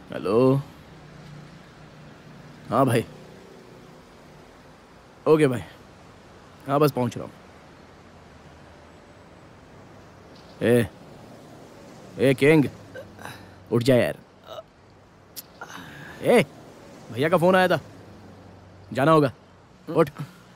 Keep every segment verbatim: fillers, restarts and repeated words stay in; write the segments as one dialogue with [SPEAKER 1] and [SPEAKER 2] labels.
[SPEAKER 1] Hello. हाँ भाई, okay भाई, हाँ बस पहुंच रहा हूँ। ए, ए किंग, उठ जा यार। ए, भैया का फोन आया था, जाना होगा, उठ।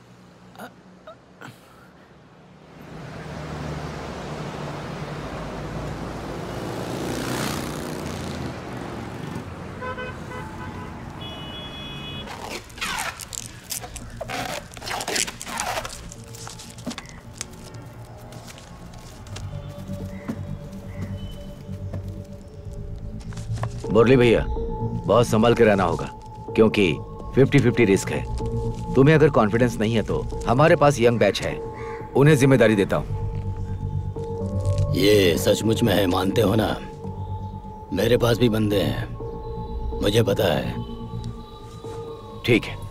[SPEAKER 2] मुरली भैया, बहुत संभल के रहना होगा क्योंकि फिफ्टी फिफ्टी रिस्क है। तुम्हें अगर कॉन्फिडेंस नहीं है तो हमारे पास यंग बैच है, उन्हें जिम्मेदारी देता हूं।
[SPEAKER 3] ये सचमुच में है, मानते हो ना? मेरे पास भी बंदे हैं, मुझे पता है।
[SPEAKER 2] ठीक है।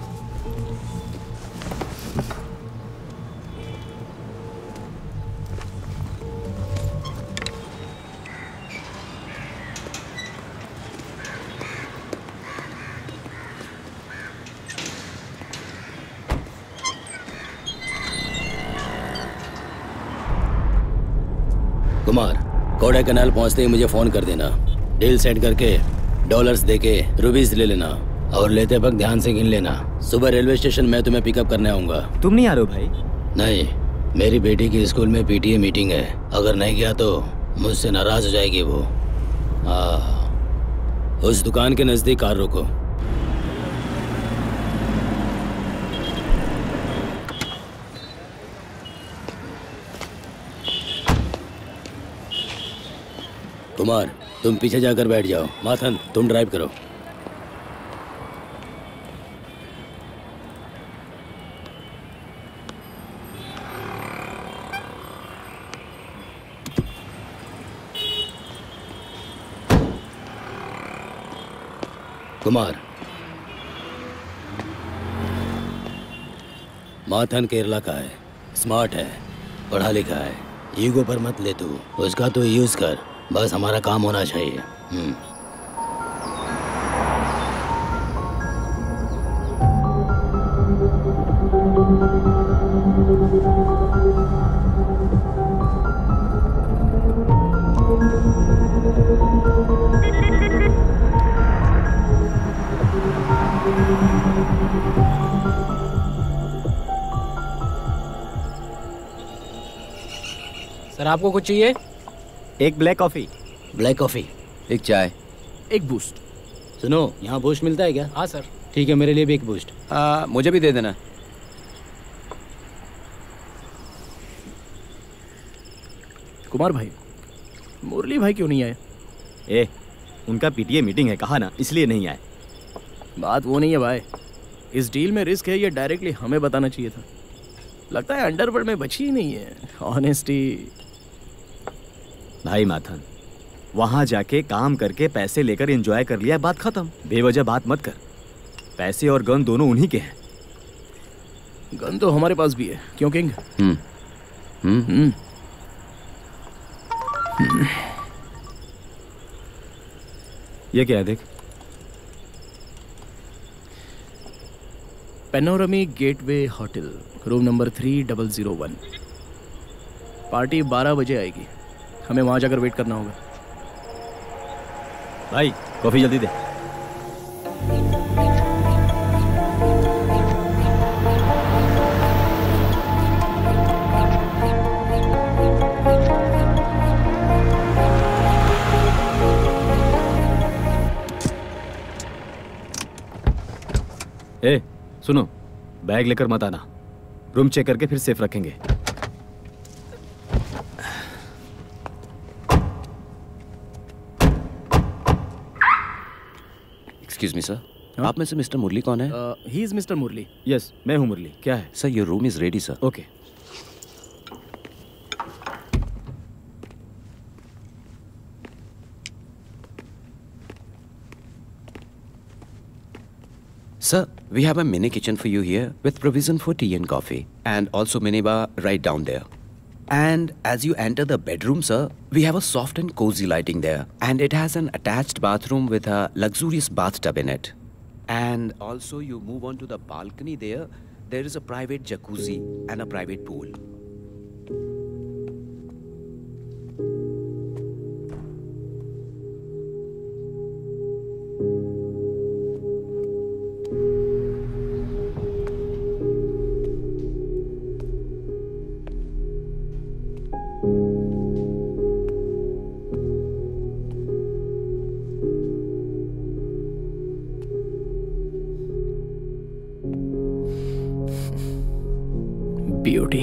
[SPEAKER 3] कुमार, कोडा कैनाल पहुंचते ही मुझे फोन कर देना। डील सेट करके डॉलर्स देके रुपीस ले लेना और लेते वक्त ध्यान से गिन लेना। सुबह रेलवे स्टेशन में तुम्हें पिकअप करने आऊंगा।
[SPEAKER 4] तुम नहीं आ रहे हो भाई?
[SPEAKER 3] नहीं, मेरी बेटी की स्कूल में पीटीए मीटिंग है, अगर नहीं गया तो मुझसे नाराज हो जाएगी वो। हाँ, उस दुकान के नजदीक कार रोको। कुमार, तुम पीछे जाकर बैठ जाओ। माथन, तुम ड्राइव करो। कुमार, माथन केरला का है, स्मार्ट है, पढ़ा लिखा है, ईगो पर मत ले तू, उसका तो यूज कर, बस हमारा काम होना चाहिए। हम्म।
[SPEAKER 4] सर, आपको कुछ चाहिए?
[SPEAKER 5] एक ब्लैक कॉफी।
[SPEAKER 3] ब्लैक कॉफी,
[SPEAKER 6] एक चाय,
[SPEAKER 1] एक बूस्ट।
[SPEAKER 3] सुनो, यहाँ बूस्ट मिलता है क्या?
[SPEAKER 4] हाँ सर।
[SPEAKER 3] ठीक है, मेरे लिए भी एक बूस्ट।
[SPEAKER 6] हाँ मुझे भी दे देना।
[SPEAKER 1] कुमार भाई, मुरली भाई क्यों नहीं आए?
[SPEAKER 5] ए, उनका पीटीए मीटिंग है, कहा ना, इसलिए नहीं आए।
[SPEAKER 1] बात वो नहीं है भाई, इस डील में रिस्क है, ये डायरेक्टली हमें बताना चाहिए था। लगता है अंडरवर्ल्ड में बची ही नहीं है ऑनेस्टी।
[SPEAKER 5] भाई माथन, वहां जाके काम करके पैसे लेकर एंजॉय कर लिया, बात खत्म। बेवजह बात मत कर। पैसे और गन दोनों उन्हीं के हैं।
[SPEAKER 1] गन तो हमारे पास भी है, क्यों किंग?
[SPEAKER 6] हम्म हम्म
[SPEAKER 1] हम्म।
[SPEAKER 5] ये क्या है देख?
[SPEAKER 1] Panoramic getaway hotel, room number three double zero one. Party बारह बजे आएगी, हमें वहां जाकर वेट करना होगा।
[SPEAKER 5] भाई कॉफी जल्दी दे। ए, सुनो, बैग लेकर मत आना, रूम चेक करके फिर सेफ रखेंगे।
[SPEAKER 6] एक्सक्यूज मी सर, आप में से मिस्टर मुरली कौन है?
[SPEAKER 1] He is mister Murali.
[SPEAKER 5] Yes, मैं हूँ मुरली। क्या है?
[SPEAKER 6] Sir your room is ready sir.
[SPEAKER 5] Okay.
[SPEAKER 6] Sir, we have a mini kitchen for you here with provision for tea and coffee and also mini bar right down there. And as you enter the bedroom, sir, we have a soft and cozy lighting there. And it has an attached bathroom with a luxurious bathtub in it. And also you move on to the balcony there. There is a private jacuzzi and a private pool.
[SPEAKER 1] Beauty.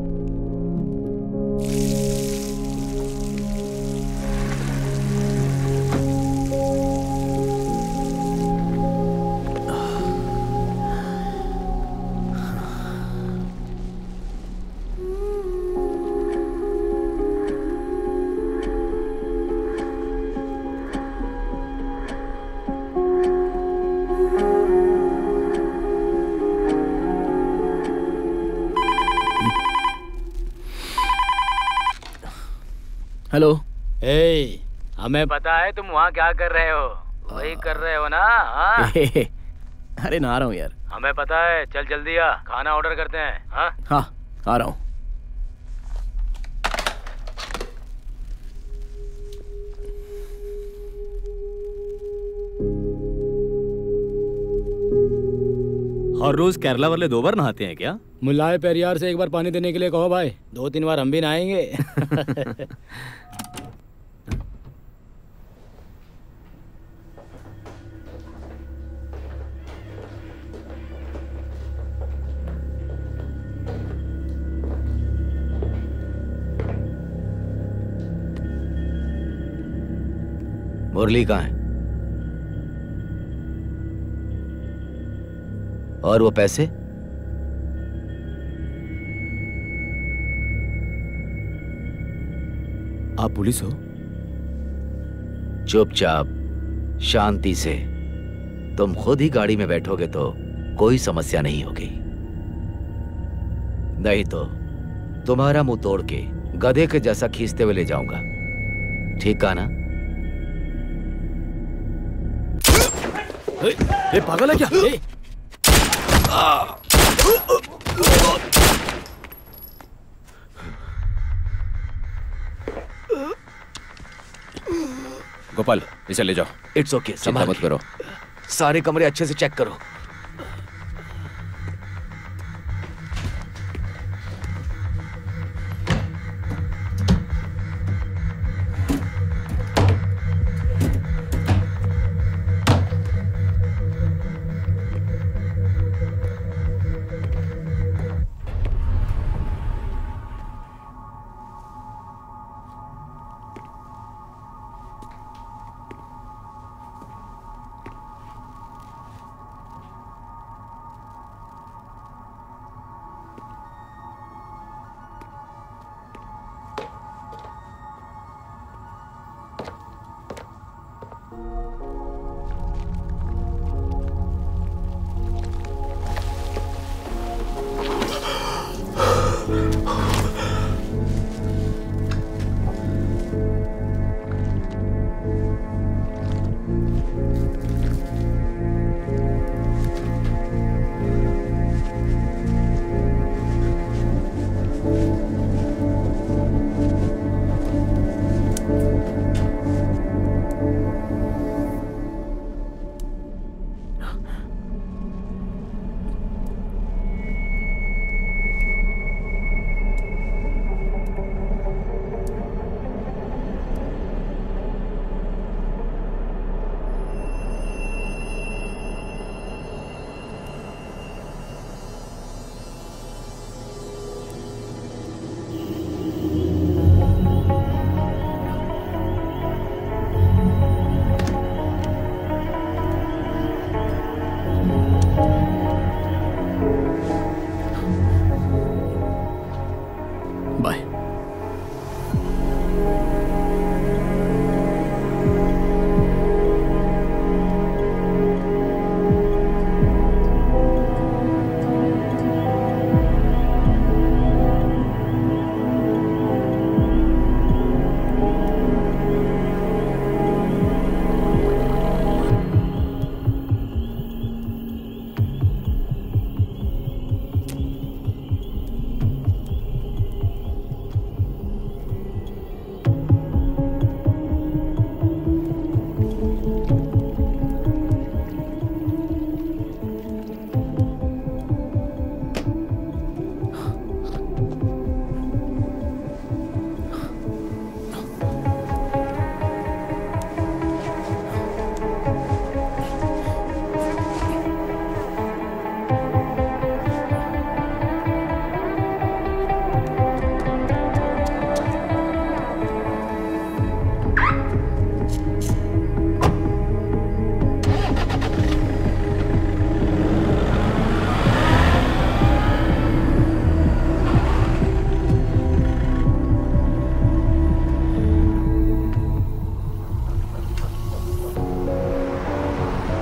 [SPEAKER 1] Hello.
[SPEAKER 3] ए, हमें पता है तुम वहाँ क्या कर रहे हो। वही कर रहे हो ना? हाँ?
[SPEAKER 1] अरे नहा रहा हूँ यार।
[SPEAKER 3] हमें पता है। चल जल्दी आ, खाना ऑर्डर करते हैं। हाँ
[SPEAKER 1] हाँ आ रहा हूँ।
[SPEAKER 5] हर रोज केरला वाले दो बार नहाते हैं क्या?
[SPEAKER 4] मुल्लाए पेरियार से एक बार पानी देने के लिए कहो भाई, दो तीन बार हम भी नहाएंगे।
[SPEAKER 2] मुरली कहाँ है? और वो पैसे?
[SPEAKER 5] आप पुलिस हो?
[SPEAKER 2] चुपचाप शांति से। तुम खुद ही गाड़ी में बैठोगे तो कोई समस्या नहीं होगी, नहीं तो तुम्हारा मुंह तोड़ के गधे के जैसा खींचते हुए ले जाऊंगा। ठीक कहा ना?
[SPEAKER 5] ए, पागल है क्या? ए?
[SPEAKER 6] गोपाल, इसे ले जाओ।
[SPEAKER 2] इट्स ओके,
[SPEAKER 6] चिंता मत करो।
[SPEAKER 2] सारे कमरे अच्छे से चेक करो।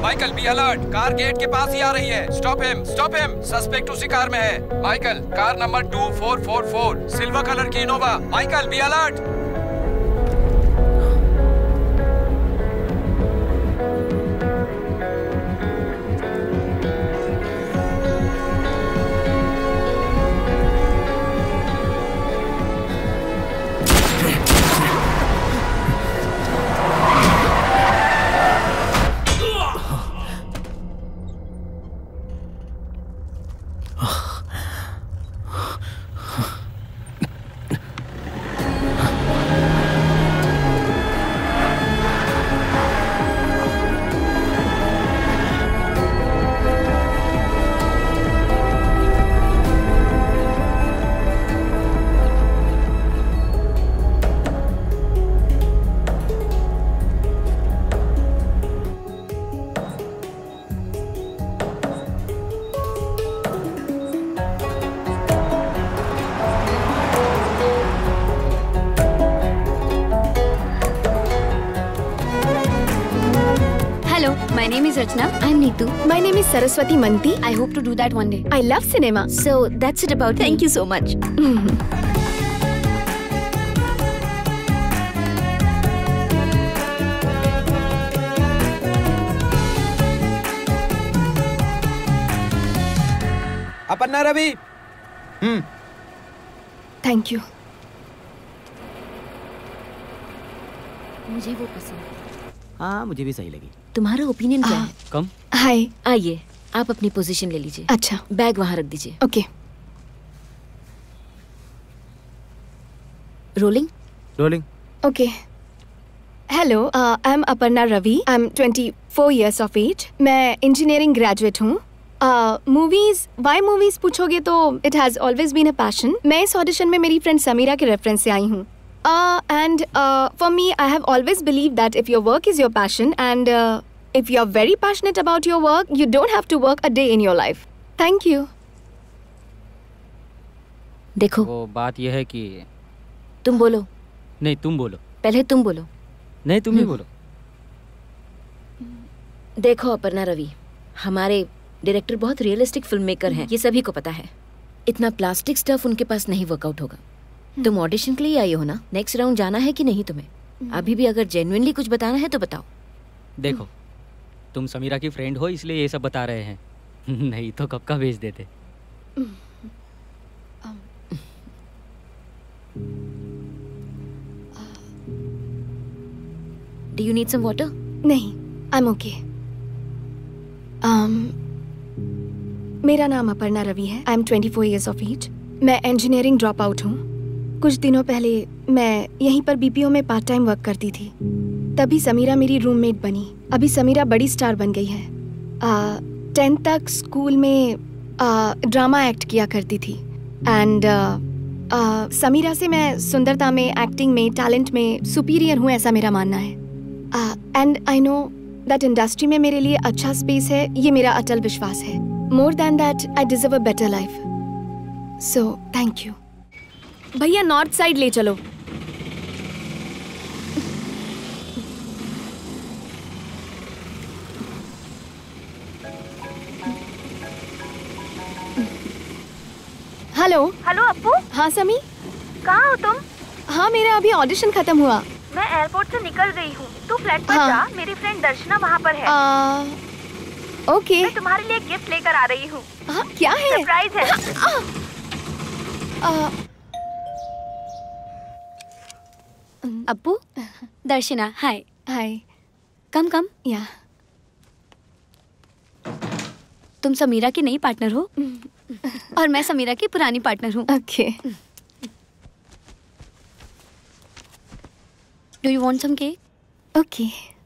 [SPEAKER 7] Michael be alert, car gate के पास ही आ रही है। Stop him, stop him. Suspect उसी कार में है। Michael, car number two four four four, silver colour की Innova. Michael be alert.
[SPEAKER 8] My name is Rachna. I'm Neetu. My name is Saraswati Manti. I hope to do that one day. I love cinema. So that's it about Thank me. you so much.
[SPEAKER 7] Aparna Ravi.
[SPEAKER 5] Hmm
[SPEAKER 8] Thank you.
[SPEAKER 9] मुझे वो पसंद।
[SPEAKER 5] हाँ मुझे भी सही लगी।
[SPEAKER 9] तुम्हारा opinion क्या है?
[SPEAKER 5] कम।
[SPEAKER 8] हाय।
[SPEAKER 9] आइए, आप अपनी पोजीशन ले लीजिए।
[SPEAKER 8] अच्छा।
[SPEAKER 9] बैग वहाँ रख दीजिए।
[SPEAKER 8] Okay.
[SPEAKER 9] Rolling.
[SPEAKER 5] Rolling.
[SPEAKER 8] Okay. Hello, I am Aparna Ravi. I am twenty-four years of age. मैं इंजीनियरिंग ग्रेजुएट हूँ। मूवीज वाई मूवीज पूछोगे तो it has always been a passion. मैं इस ऑडिशन में मेरी फ्रेंड समीरा के रेफरेंस से आई हूँ। Uh, and uh, for me, I have always believed that if your work is your passion and uh, if you're very passionate about your work, you don't have to work a day in your life. Thank you.
[SPEAKER 9] देखो,
[SPEAKER 4] वो बात यह है कि
[SPEAKER 9] तुम बोलो।
[SPEAKER 4] नहीं तुम बोलो।
[SPEAKER 9] पहले तुम बोलो।
[SPEAKER 4] नहीं तुम ही बोलो।
[SPEAKER 9] देखो अपर्णा रवि, हमारे डायरेक्टर बहुत रियलिस्टिक फिल्म मेकर हैं, ये सभी को पता है। इतना प्लास्टिक स्टफ उनके पास नहीं वर्कआउट होगा। तुम ऑडिशन के लिए आई हो ना? नेक्स्ट राउंड जाना है कि नहीं तुम्हें? अभी भी अगर जेन्युइनली कुछ बताना है तो बताओ।
[SPEAKER 4] देखो, तुम समीरा की फ्रेंड हो इसलिए ये सब बता रहे हैं, नहीं तो कब का भेज देते।
[SPEAKER 9] Do you need some water?
[SPEAKER 8] नहीं, I'm okay. um, मेरा नाम अपर्णा रवि है। I am twenty-four years of age. मैं इंजीनियरिंग ड्रॉप आउट हूँ। कुछ दिनों पहले मैं यहीं पर बीपीओ में पार्ट टाइम वर्क करती थी। तभी समीरा मेरी रूममेट बनी। अभी समीरा बड़ी स्टार बन गई है। टेंथ तक स्कूल में आ, ड्रामा एक्ट किया करती थी। एंड समीरा से मैं सुंदरता में, एक्टिंग में, टैलेंट में सुपीरियर हूँ, ऐसा मेरा मानना है। And I know that industry में मेरे लिए अच्छा स्पेस है, ये मेरा अटल विश्वास है। More than that I deserve a better life. So thank you. भैया नॉर्थ साइड ले चलो। हेलो।
[SPEAKER 10] हेलो अप्पू।
[SPEAKER 8] हाँ समी।
[SPEAKER 10] कहाँ हो तुम?
[SPEAKER 8] हाँ मेरा अभी ऑडिशन खत्म हुआ।
[SPEAKER 10] मैं एयरपोर्ट से निकल गई हूँ, तू फ्लैट पर
[SPEAKER 8] हाँ।
[SPEAKER 10] जा, मेरी फ्रेंड दर्शना वहाँ पर है।
[SPEAKER 8] आ, ओके।
[SPEAKER 10] मैं तुम्हारे लिए गिफ्ट लेकर आ रही हूँ।
[SPEAKER 8] हाँ, क्या है?
[SPEAKER 10] सरप्राइज है।
[SPEAKER 8] आ, आ,
[SPEAKER 9] अप्पू, दर्शना, हाय।
[SPEAKER 8] हाय।
[SPEAKER 9] कम कम।
[SPEAKER 8] या।
[SPEAKER 9] तुम समीरा की नई पार्टनर हो और मैं समीरा की पुरानी पार्टनर हूँ।
[SPEAKER 8] Okay.
[SPEAKER 9] Do you want some cake?
[SPEAKER 8] Okay.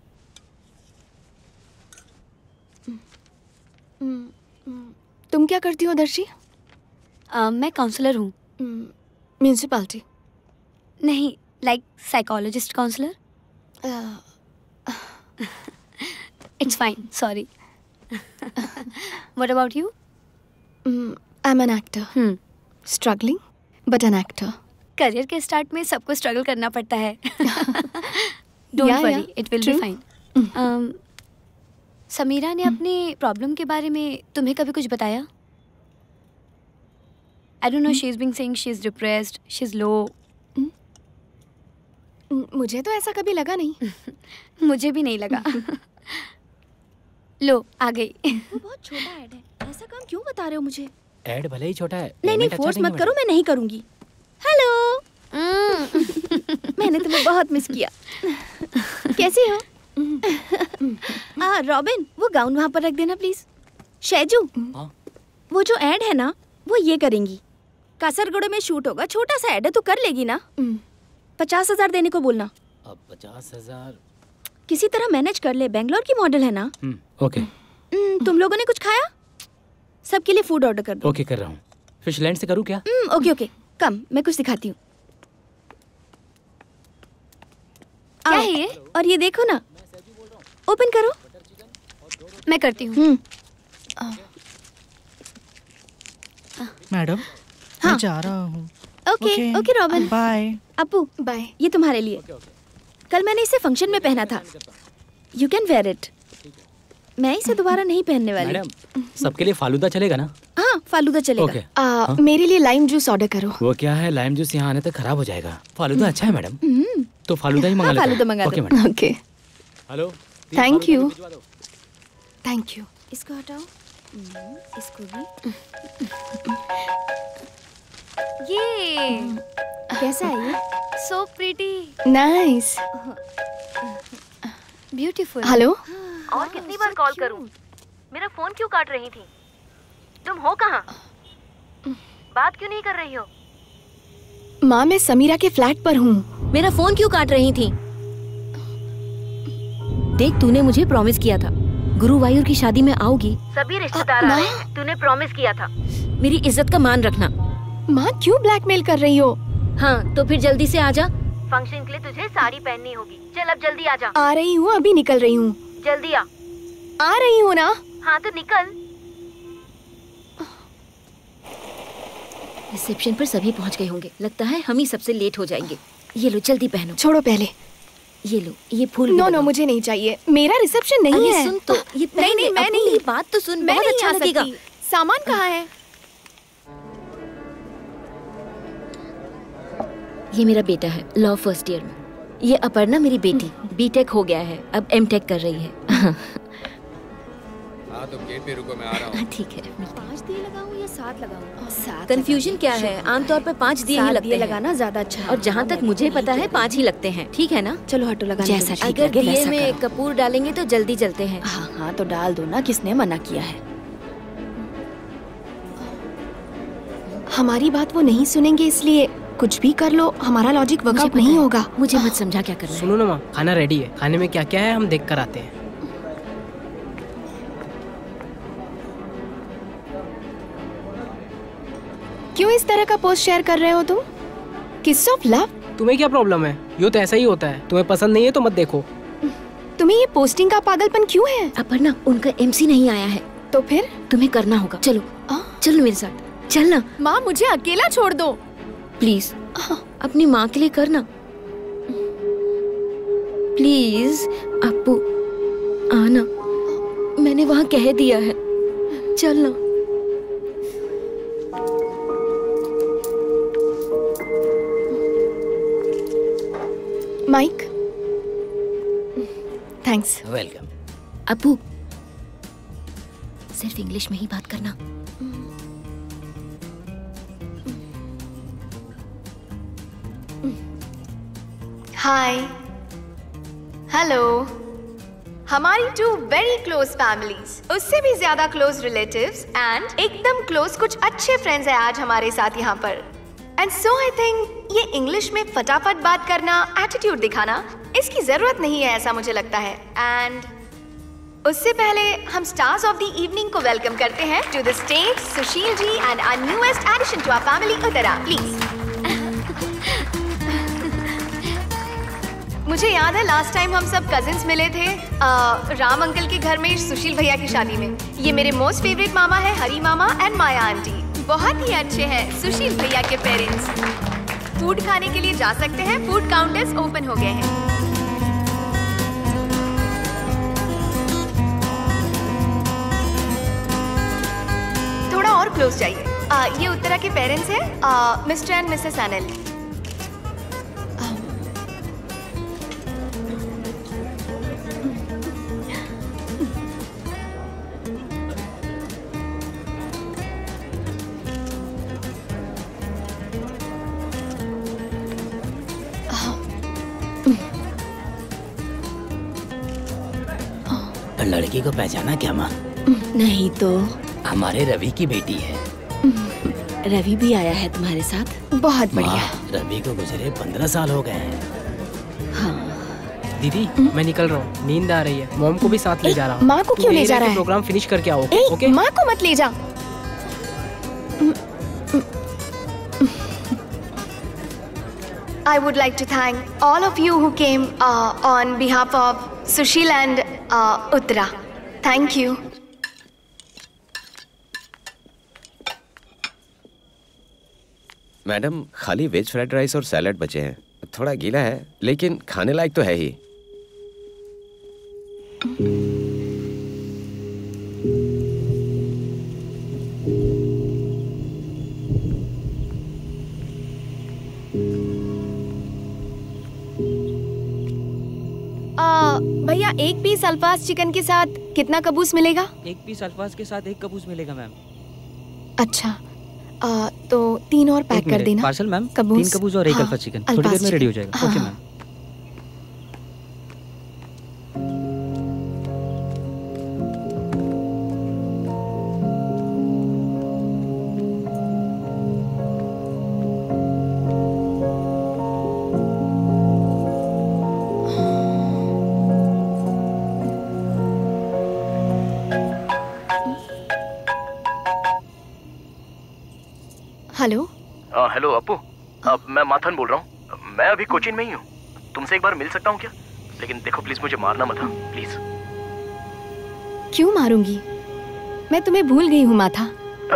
[SPEAKER 8] तुम क्या करती हो दर्शी?
[SPEAKER 9] uh, मैं काउंसलर हूँ।
[SPEAKER 8] म्यूनिसिपैलिटी?
[SPEAKER 9] नहीं, like psychologist counsellor. It's fine, sorry. What about you?
[SPEAKER 8] I am an actor. Struggling but an actor.
[SPEAKER 9] Career के स्टार्ट में सबको स्ट्रगल करना पड़ता है। Don't worry, it will be fine.
[SPEAKER 11] Samira ने अपनी प्रॉब्लम के बारे में तुम्हें कभी कुछ बताया? I don't know, she's been saying she's depressed, she's low.
[SPEAKER 8] मुझे तो ऐसा कभी लगा नहीं।
[SPEAKER 11] मुझे भी नहीं लगा। लो आ गई।
[SPEAKER 9] वो बहुत छोटा ऐड है, ऐसा काम क्यों बता रहे हो मुझे?
[SPEAKER 4] ऐड भले ही छोटा है,
[SPEAKER 9] नहीं नहीं फोर्स मत करो, मैं नहीं करूंगी। हेलो, मैंने तुम्हें बहुत मिस किया। कैसी हो? आ, रॉबिन, वो गाउन वहाँ पर रख देना प्लीज। शैजू, वो जो ऐड है ना, वो ये करेंगी। कासरगोड़े में शूट होगा, छोटा सा ऐड है, तो कर लेगी ना? पचास हजार देने को बोलना।
[SPEAKER 4] अब पचास हजार
[SPEAKER 9] किसी तरह मैनेज कर ले, बेंगलोर की मॉडल है ना।
[SPEAKER 4] ओके।
[SPEAKER 9] तुम लोगों ने कुछ खाया? सबके लिए फूड ऑर्डर कर दो।
[SPEAKER 4] ओके कर रहा हूँ। फिशलैंड से करूँ क्या?
[SPEAKER 9] ओके ओके, कम, मैं कुछ दिखाती हूँ।
[SPEAKER 11] क्या है ये?
[SPEAKER 9] और ये देखो ना, ओपन करो।
[SPEAKER 11] मैं करती हूँ।
[SPEAKER 12] मैडम,
[SPEAKER 9] हाँ।
[SPEAKER 12] मैं जा रहा हूँ।
[SPEAKER 9] Okay okay Robin,
[SPEAKER 12] bye.
[SPEAKER 9] Appu bye. ये तुम्हारे लिए, कल मैंने इसे फंक्शन में पहना था। You can wear it. मैं इसे दोबारा नहीं पहनने वाली।
[SPEAKER 4] मैडम, सबके लिए फालूदा चलेगा ना?
[SPEAKER 9] हाँ, फालूदा चलेगा।
[SPEAKER 4] ओके।
[SPEAKER 8] आ,
[SPEAKER 4] हाँ?
[SPEAKER 8] मेरे लिए लाइम जूस ऑर्डर करो।
[SPEAKER 4] वो क्या है, लाइम जूस यहाँ आने तक खराब हो जाएगा। फालूदा अच्छा है मैडम, तो फालूदा ही मंगा
[SPEAKER 9] हाँ,
[SPEAKER 4] लेते हैं।
[SPEAKER 9] फालूदा मंगा
[SPEAKER 4] ओके
[SPEAKER 9] दो।
[SPEAKER 4] Madam.
[SPEAKER 8] Okay,
[SPEAKER 4] hello,
[SPEAKER 8] thank you thank you.
[SPEAKER 9] इसको हटाओ, इसको भी।
[SPEAKER 11] ये
[SPEAKER 9] कैसा है ये?
[SPEAKER 11] So pretty,
[SPEAKER 8] nice.
[SPEAKER 11] Beautiful.
[SPEAKER 8] Hello,
[SPEAKER 10] और कितनी बार कॉल करूं? मेरा फोन क्यों काट रही थी? तुम हो कहाँ? बात क्यों नहीं कर रही हो?
[SPEAKER 8] माँ मैं समीरा के फ्लैट पर हूँ।
[SPEAKER 9] मेरा फोन क्यों काट रही थी? देख, तूने मुझे प्रॉमिस किया था गुरुवायूर की शादी में आओगी।
[SPEAKER 10] सभी रिश्तेदार आ रहे हैं, तूने प्रॉमिस किया था।
[SPEAKER 9] मेरी इज्जत का मान रखना।
[SPEAKER 8] माँ क्यों ब्लैकमेल कर रही हो?
[SPEAKER 9] हाँ, तो फिर जल्दी से आजा।
[SPEAKER 10] फंक्शन के लिए तुझे साड़ी पहननी होगी। चल अब जल्दी आ जा।
[SPEAKER 8] आ रही हूँ, अभी निकल रही हूँ।
[SPEAKER 10] जल्दी आ।
[SPEAKER 8] आ रही हूँ ना।
[SPEAKER 10] हाँ तो निकल।
[SPEAKER 9] रिसेप्शन पर सभी पहुंच गए होंगे, लगता है हम ही सबसे लेट हो जाएंगे। ये लो, जल्दी पहनो।
[SPEAKER 8] छोड़ो पहले।
[SPEAKER 9] ये लो, ये फूल।
[SPEAKER 8] नो नो, मुझे नहीं चाहिए, मेरा रिसेप्शन नहीं है।
[SPEAKER 9] सुन तो, ये
[SPEAKER 8] नहीं नहीं, मैं नहीं।
[SPEAKER 9] बात तो सुन,
[SPEAKER 8] मैं
[SPEAKER 9] बहुत
[SPEAKER 8] नहीं
[SPEAKER 9] अच्छा
[SPEAKER 8] आ
[SPEAKER 9] लगेगा।
[SPEAKER 8] सकती। सामान कहाँ है?
[SPEAKER 9] ये मेरा बेटा है, लॉ फर्स्ट ईयर में। ये अपर्णा मेरी बेटी, बीटेक हो गया है, अब एमटेक कर रही है।
[SPEAKER 7] हाँ तुम गेट पे रुको, मैं आ रहा हूँ।
[SPEAKER 9] ठीक है।
[SPEAKER 8] पाँच दिए लगाऊं या सात लगाऊं? सात।
[SPEAKER 9] कंफ्यूजन क्या है? आमतौर पर पाँच दिए ही लगते हैं।
[SPEAKER 8] लगाना ज्यादा अच्छा है।
[SPEAKER 9] और जहाँ तक मुझे पता है पाँच ही लगते हैं, ठीक है ना?
[SPEAKER 8] चलो हटो, लगा।
[SPEAKER 9] जैसा ठीक अगर दिए में कपूर डालेंगे तो जल्दी जलते हैं।
[SPEAKER 8] हाँ हाँ, तो डाल दो ना, किसने मना किया है? हमारी बात वो नहीं सुनेंगे, इसलिए कुछ भी कर लो, हमारा लॉजिक वर्कआउट नहीं होगा।
[SPEAKER 9] मुझे मत समझा क्या करना है।
[SPEAKER 12] सुनो ना माँ, खाना रेडी है, खाने में क्या क्या है हम देख कर आते हैं।
[SPEAKER 8] क्यों इस तरह का पोस्ट शेयर कर रहे हो तुम? किस ऑफ लव?
[SPEAKER 12] तुम्हें क्या प्रॉब्लम है? यो तो ऐसा ही होता है, तुम्हें पसंद नहीं है तो मत देखो।
[SPEAKER 8] तुम्हें ये पोस्टिंग का पागलपन क्यों है?
[SPEAKER 9] अपर्णा, उनका एमसी नहीं आया है।
[SPEAKER 8] तो फिर
[SPEAKER 9] तुम्हें करना होगा। चलो चलो मेरे साथ, चलना।
[SPEAKER 8] माँ मुझे अकेला छोड़ दो
[SPEAKER 9] प्लीज। अपनी माँ के लिए करना प्लीज। अपू आना, मैंने वहाँ कह दिया है, चलना।
[SPEAKER 8] Mic, thanks.
[SPEAKER 4] वेलकम।
[SPEAKER 9] अपू, सिर्फ इंग्लिश में ही बात करना।
[SPEAKER 8] Hi, hello. हमारी टू वेरी क्लोज फैमिलीज, उससे भी ज्यादा क्लोज रिलेटिव्स एंड एकदम क्लोज कुछ अच्छे फ्रेंड्स हैं आज हमारे साथ यहाँ पर। एंड सो आई थिंक ये इंग्लिश में फटाफट बात करना, एटीट्यूड दिखाना, इसकी जरूरत नहीं है, ऐसा मुझे लगता है। एंड उससे पहले हम स्टार्स ऑफ द इवनिंग को वेलकम करते हैं to the stage, Sushil ji and our newest edition to our family, Uttara please. मुझे याद है लास्ट टाइम हम सब कजिन्स मिले थे आ, राम अंकल के घर में सुशील भैया की शादी में। ये मेरे मोस्ट फेवरेट मामा है, हरी मामा एंड माया आंटी, बहुत ही अच्छे हैं सुशील भैया के पेरेंट्स। फूड खाने के लिए जा सकते हैं, फूड काउंटर्स ओपन हो गए हैं। क्लोज चाहिए। आ, ये उत्तरा के पेरेंट्स हैं, मिस्टर एंड मिसेस अनिल।
[SPEAKER 3] लड़की को पहचाना क्या माँ?
[SPEAKER 9] नहीं तो
[SPEAKER 3] हमारे रवि की बेटी है।
[SPEAKER 9] रवि भी आया है तुम्हारे साथ?
[SPEAKER 8] बहुत बढ़िया।
[SPEAKER 3] रवि को गुजरे पंद्रह साल हो गए हैं।
[SPEAKER 9] हाँ।
[SPEAKER 12] दीदी मैं निकल रहा हूँ, नींद आ रही है। मॉम को भी साथ ले जा रहा हूँ।
[SPEAKER 8] माँ को क्यों ले जा रहा है?
[SPEAKER 12] प्रोग्राम फिनिश करके आओ।
[SPEAKER 8] ओके? माँ को मत ले जा। I would like to thank all of you who came uh, on behalf of Sushil and uh, Uttara. Thank you.
[SPEAKER 6] Madam, खाली वेज फ्राइड राइस और सैलड बचे हैं। थोड़ा गीला है लेकिन खाने लायक तो है ही।
[SPEAKER 8] भैया एक पीस अल्फाज चिकन के साथ कितना कबूस मिलेगा?
[SPEAKER 4] एक पीस अल्फाज के साथ एक कबूस मिलेगा मैम।
[SPEAKER 8] अच्छा आ, तो तीन और पैक कर देना।
[SPEAKER 4] Parcel ma'am.
[SPEAKER 8] कबूस,
[SPEAKER 4] तीन कबूस और एक
[SPEAKER 8] हाँ,
[SPEAKER 4] अल्फाज चिकन थोड़ी देर में रेडी हो जाएगा।
[SPEAKER 8] हाँ,
[SPEAKER 4] okay ma'am.
[SPEAKER 8] Hello.
[SPEAKER 1] Hello Appu, अब मैं माथन बोल रहा हूँ। मैं अभी कोचिन में ही हूँ। तुमसे एक बार मिल सकता हूँ क्या? लेकिन देखो प्लीज मुझे मारना मत, प्लीज।
[SPEAKER 8] क्यों मारूंगी? मैं तुम्हें भूल गई हूँ माथा।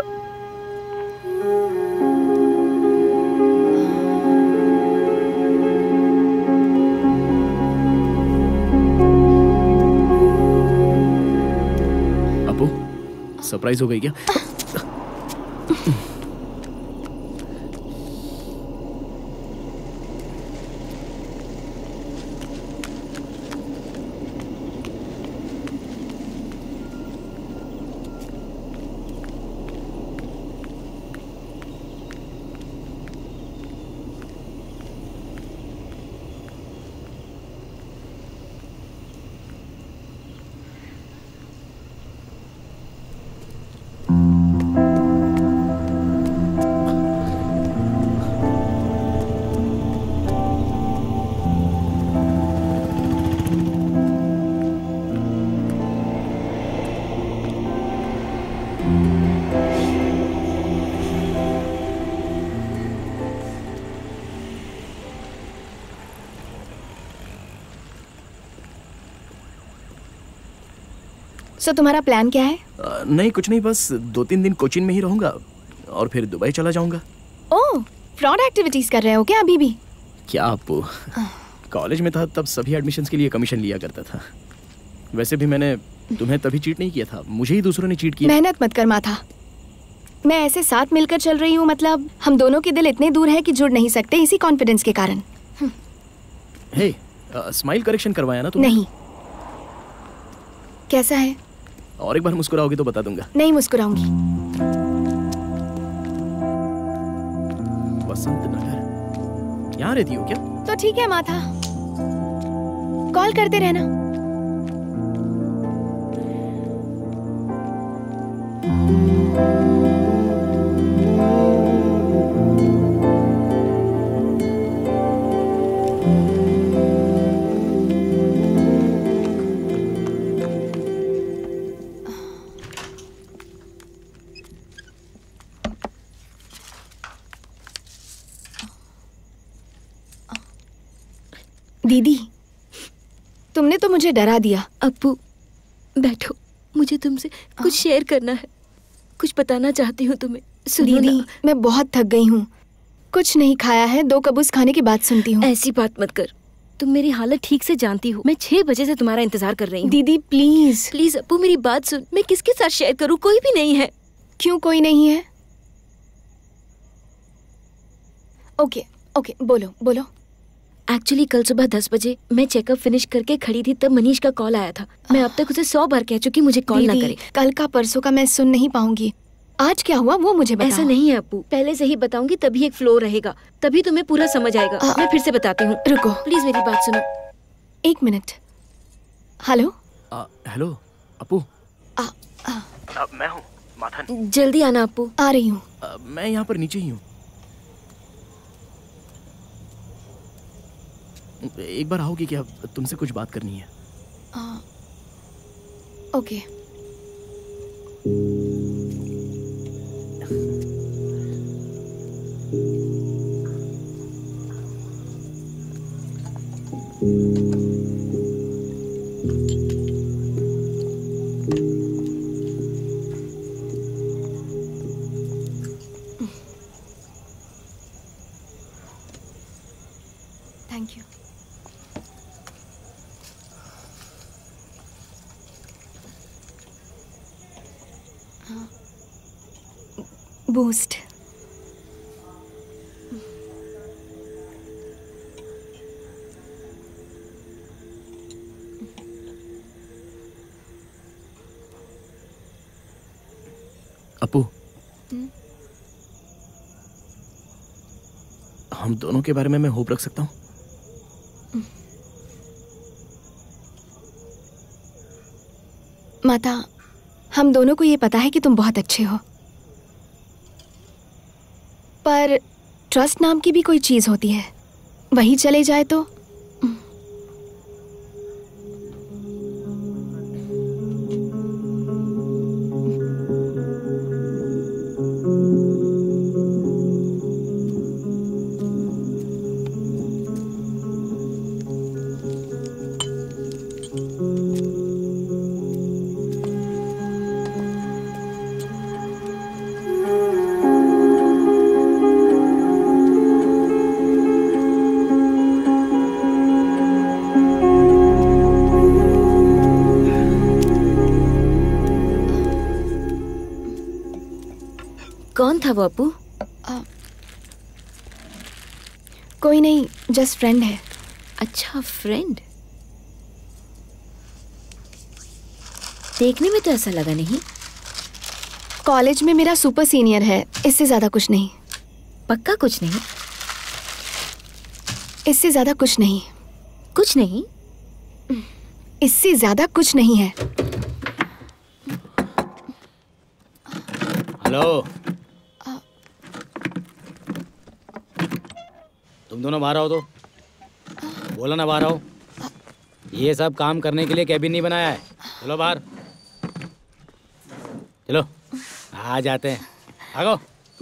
[SPEAKER 1] अपू सरप्राइज हो गई क्या?
[SPEAKER 8] सो तुम्हारा प्लान क्या है?
[SPEAKER 1] आ, नहीं कुछ नहीं, बस दो तीन दिन कोचिन में ही रहूंगा और फिर दुबई चला जाऊंगा।
[SPEAKER 8] ओह, फ्रॉड एक्टिविटीज कर रहे हो क्या अभी भी?
[SPEAKER 1] क्या आपको कॉलेज में था तब सभी एडमिशन्स के लिए कमीशन लिया करता था। वैसे भी मैंने तुम्हें तभी चीट नहीं किया था, मुझे ही दूसरों ने चीट किया।
[SPEAKER 8] मेहनत मत कर माथा। मैं ऐसे साथ मिलकर चल रही हूँ, मतलब हम दोनों के दिल इतने दूर हैं कि जुड़ नहीं सकते इसी कॉन्फिडेंस के कारण।
[SPEAKER 1] हे, स्माइल करेक्शन करवाया ना तुमने?
[SPEAKER 8] नहीं। कैसा है?
[SPEAKER 1] और एक बार मुस्कुराओगी तो बता दूंगा।
[SPEAKER 8] नहीं मुस्कुराऊंगी।
[SPEAKER 1] वसंत नगर, यहाँ रहती हो क्या?
[SPEAKER 8] तो ठीक है माथा, कॉल करते रहना। दीदी, तुमने तो मुझे डरा दिया।
[SPEAKER 9] अप्पू बैठो, मुझे तुमसे कुछ शेयर करना है, कुछ बताना चाहती हूँ तुम्हें। सुनो
[SPEAKER 8] दीदी,
[SPEAKER 9] ना।
[SPEAKER 8] मैं बहुत थक गई हूँ, कुछ नहीं खाया है, दो कबूस खाने की बात सुनती हूँ।
[SPEAKER 9] ऐसी बात मत कर, तुम मेरी हालत ठीक से जानती हो। मैं छह बजे से तुम्हारा इंतजार कर रही हूँ।
[SPEAKER 8] दीदी प्लीज
[SPEAKER 9] प्लीज अप्पू मेरी बात सुन। मैं किसके साथ शेयर करूँ? कोई भी नहीं है।
[SPEAKER 8] क्यों कोई नहीं है? ओके ओके, बोलो बोलो।
[SPEAKER 9] एक्चुअली कल सुबह दस बजे मैं चेकअप फिनिश करके खड़ी थी तब मनीष का कॉल आया था। मैं अब तक उसे सौ बार कह चुकी मुझे कॉल ना करे।
[SPEAKER 8] कल का परसों का मैं सुन नहीं पाऊंगी। आज क्या हुआ वो मुझे बताओ।
[SPEAKER 9] ऐसा नहीं है अपू, पहले से ही बताऊंगी तभी एक फ्लो रहेगा, तभी तुम्हें पूरा समझ आएगा। आ, मैं फिर से बताती हूँ,
[SPEAKER 8] रुको
[SPEAKER 9] प्लीज मेरी बात सुनो।
[SPEAKER 8] एक मिनट। Hello
[SPEAKER 1] hello Appu.
[SPEAKER 8] आ, आ,
[SPEAKER 1] आ, मैं हूँ माथन।
[SPEAKER 9] जल्दी आना अपू।
[SPEAKER 8] आ रही हूँ।
[SPEAKER 1] मैं यहाँ पर नीचे ही हूँ। एक बार आओगी क्या? तुमसे कुछ बात करनी है।
[SPEAKER 8] आ, okay. Thank you. Boost.
[SPEAKER 1] Appu, हम दोनों के बारे में मैं होप रख सकता हूँ?
[SPEAKER 8] माता, हम दोनों को ये पता है कि तुम बहुत अच्छे हो, पर ट्रस्ट नाम की भी कोई चीज होती है, वही चले जाए तो?
[SPEAKER 9] कौन था वो अपू?
[SPEAKER 8] कोई नहीं, जस्ट फ्रेंड है।
[SPEAKER 9] अच्छा, फ्रेंड। देखने में तो ऐसा लगा नहीं।
[SPEAKER 8] कॉलेज में मेरा सुपर सीनियर है, इससे ज्यादा कुछ नहीं।
[SPEAKER 9] पक्का कुछ नहीं?
[SPEAKER 8] इससे ज्यादा कुछ नहीं।
[SPEAKER 9] कुछ नहीं?
[SPEAKER 8] इससे ज्यादा कुछ नहीं है।
[SPEAKER 3] हेलो, तुम दोनों बाहर आओ तो। बोला ना बाहर आओ। ये सब काम करने के लिए कैबिन नहीं बनाया है। चलो बाहर, चलो आ जाते हैं। भागो।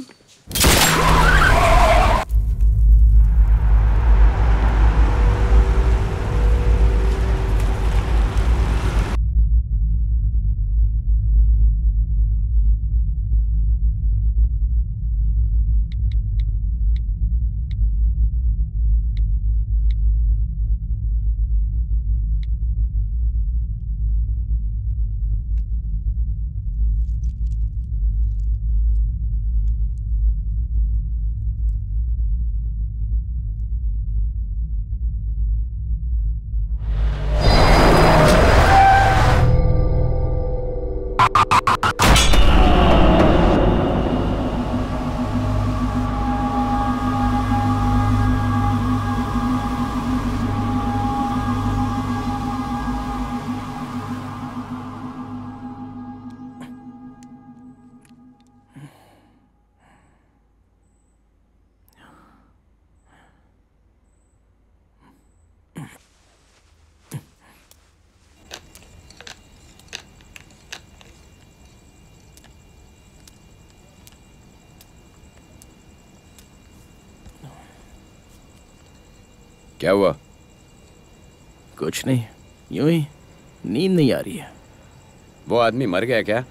[SPEAKER 6] क्या हुआ?
[SPEAKER 1] कुछ नहीं, यूं ही नींद नहीं आ रही है।
[SPEAKER 6] वो आदमी मर गया क्या?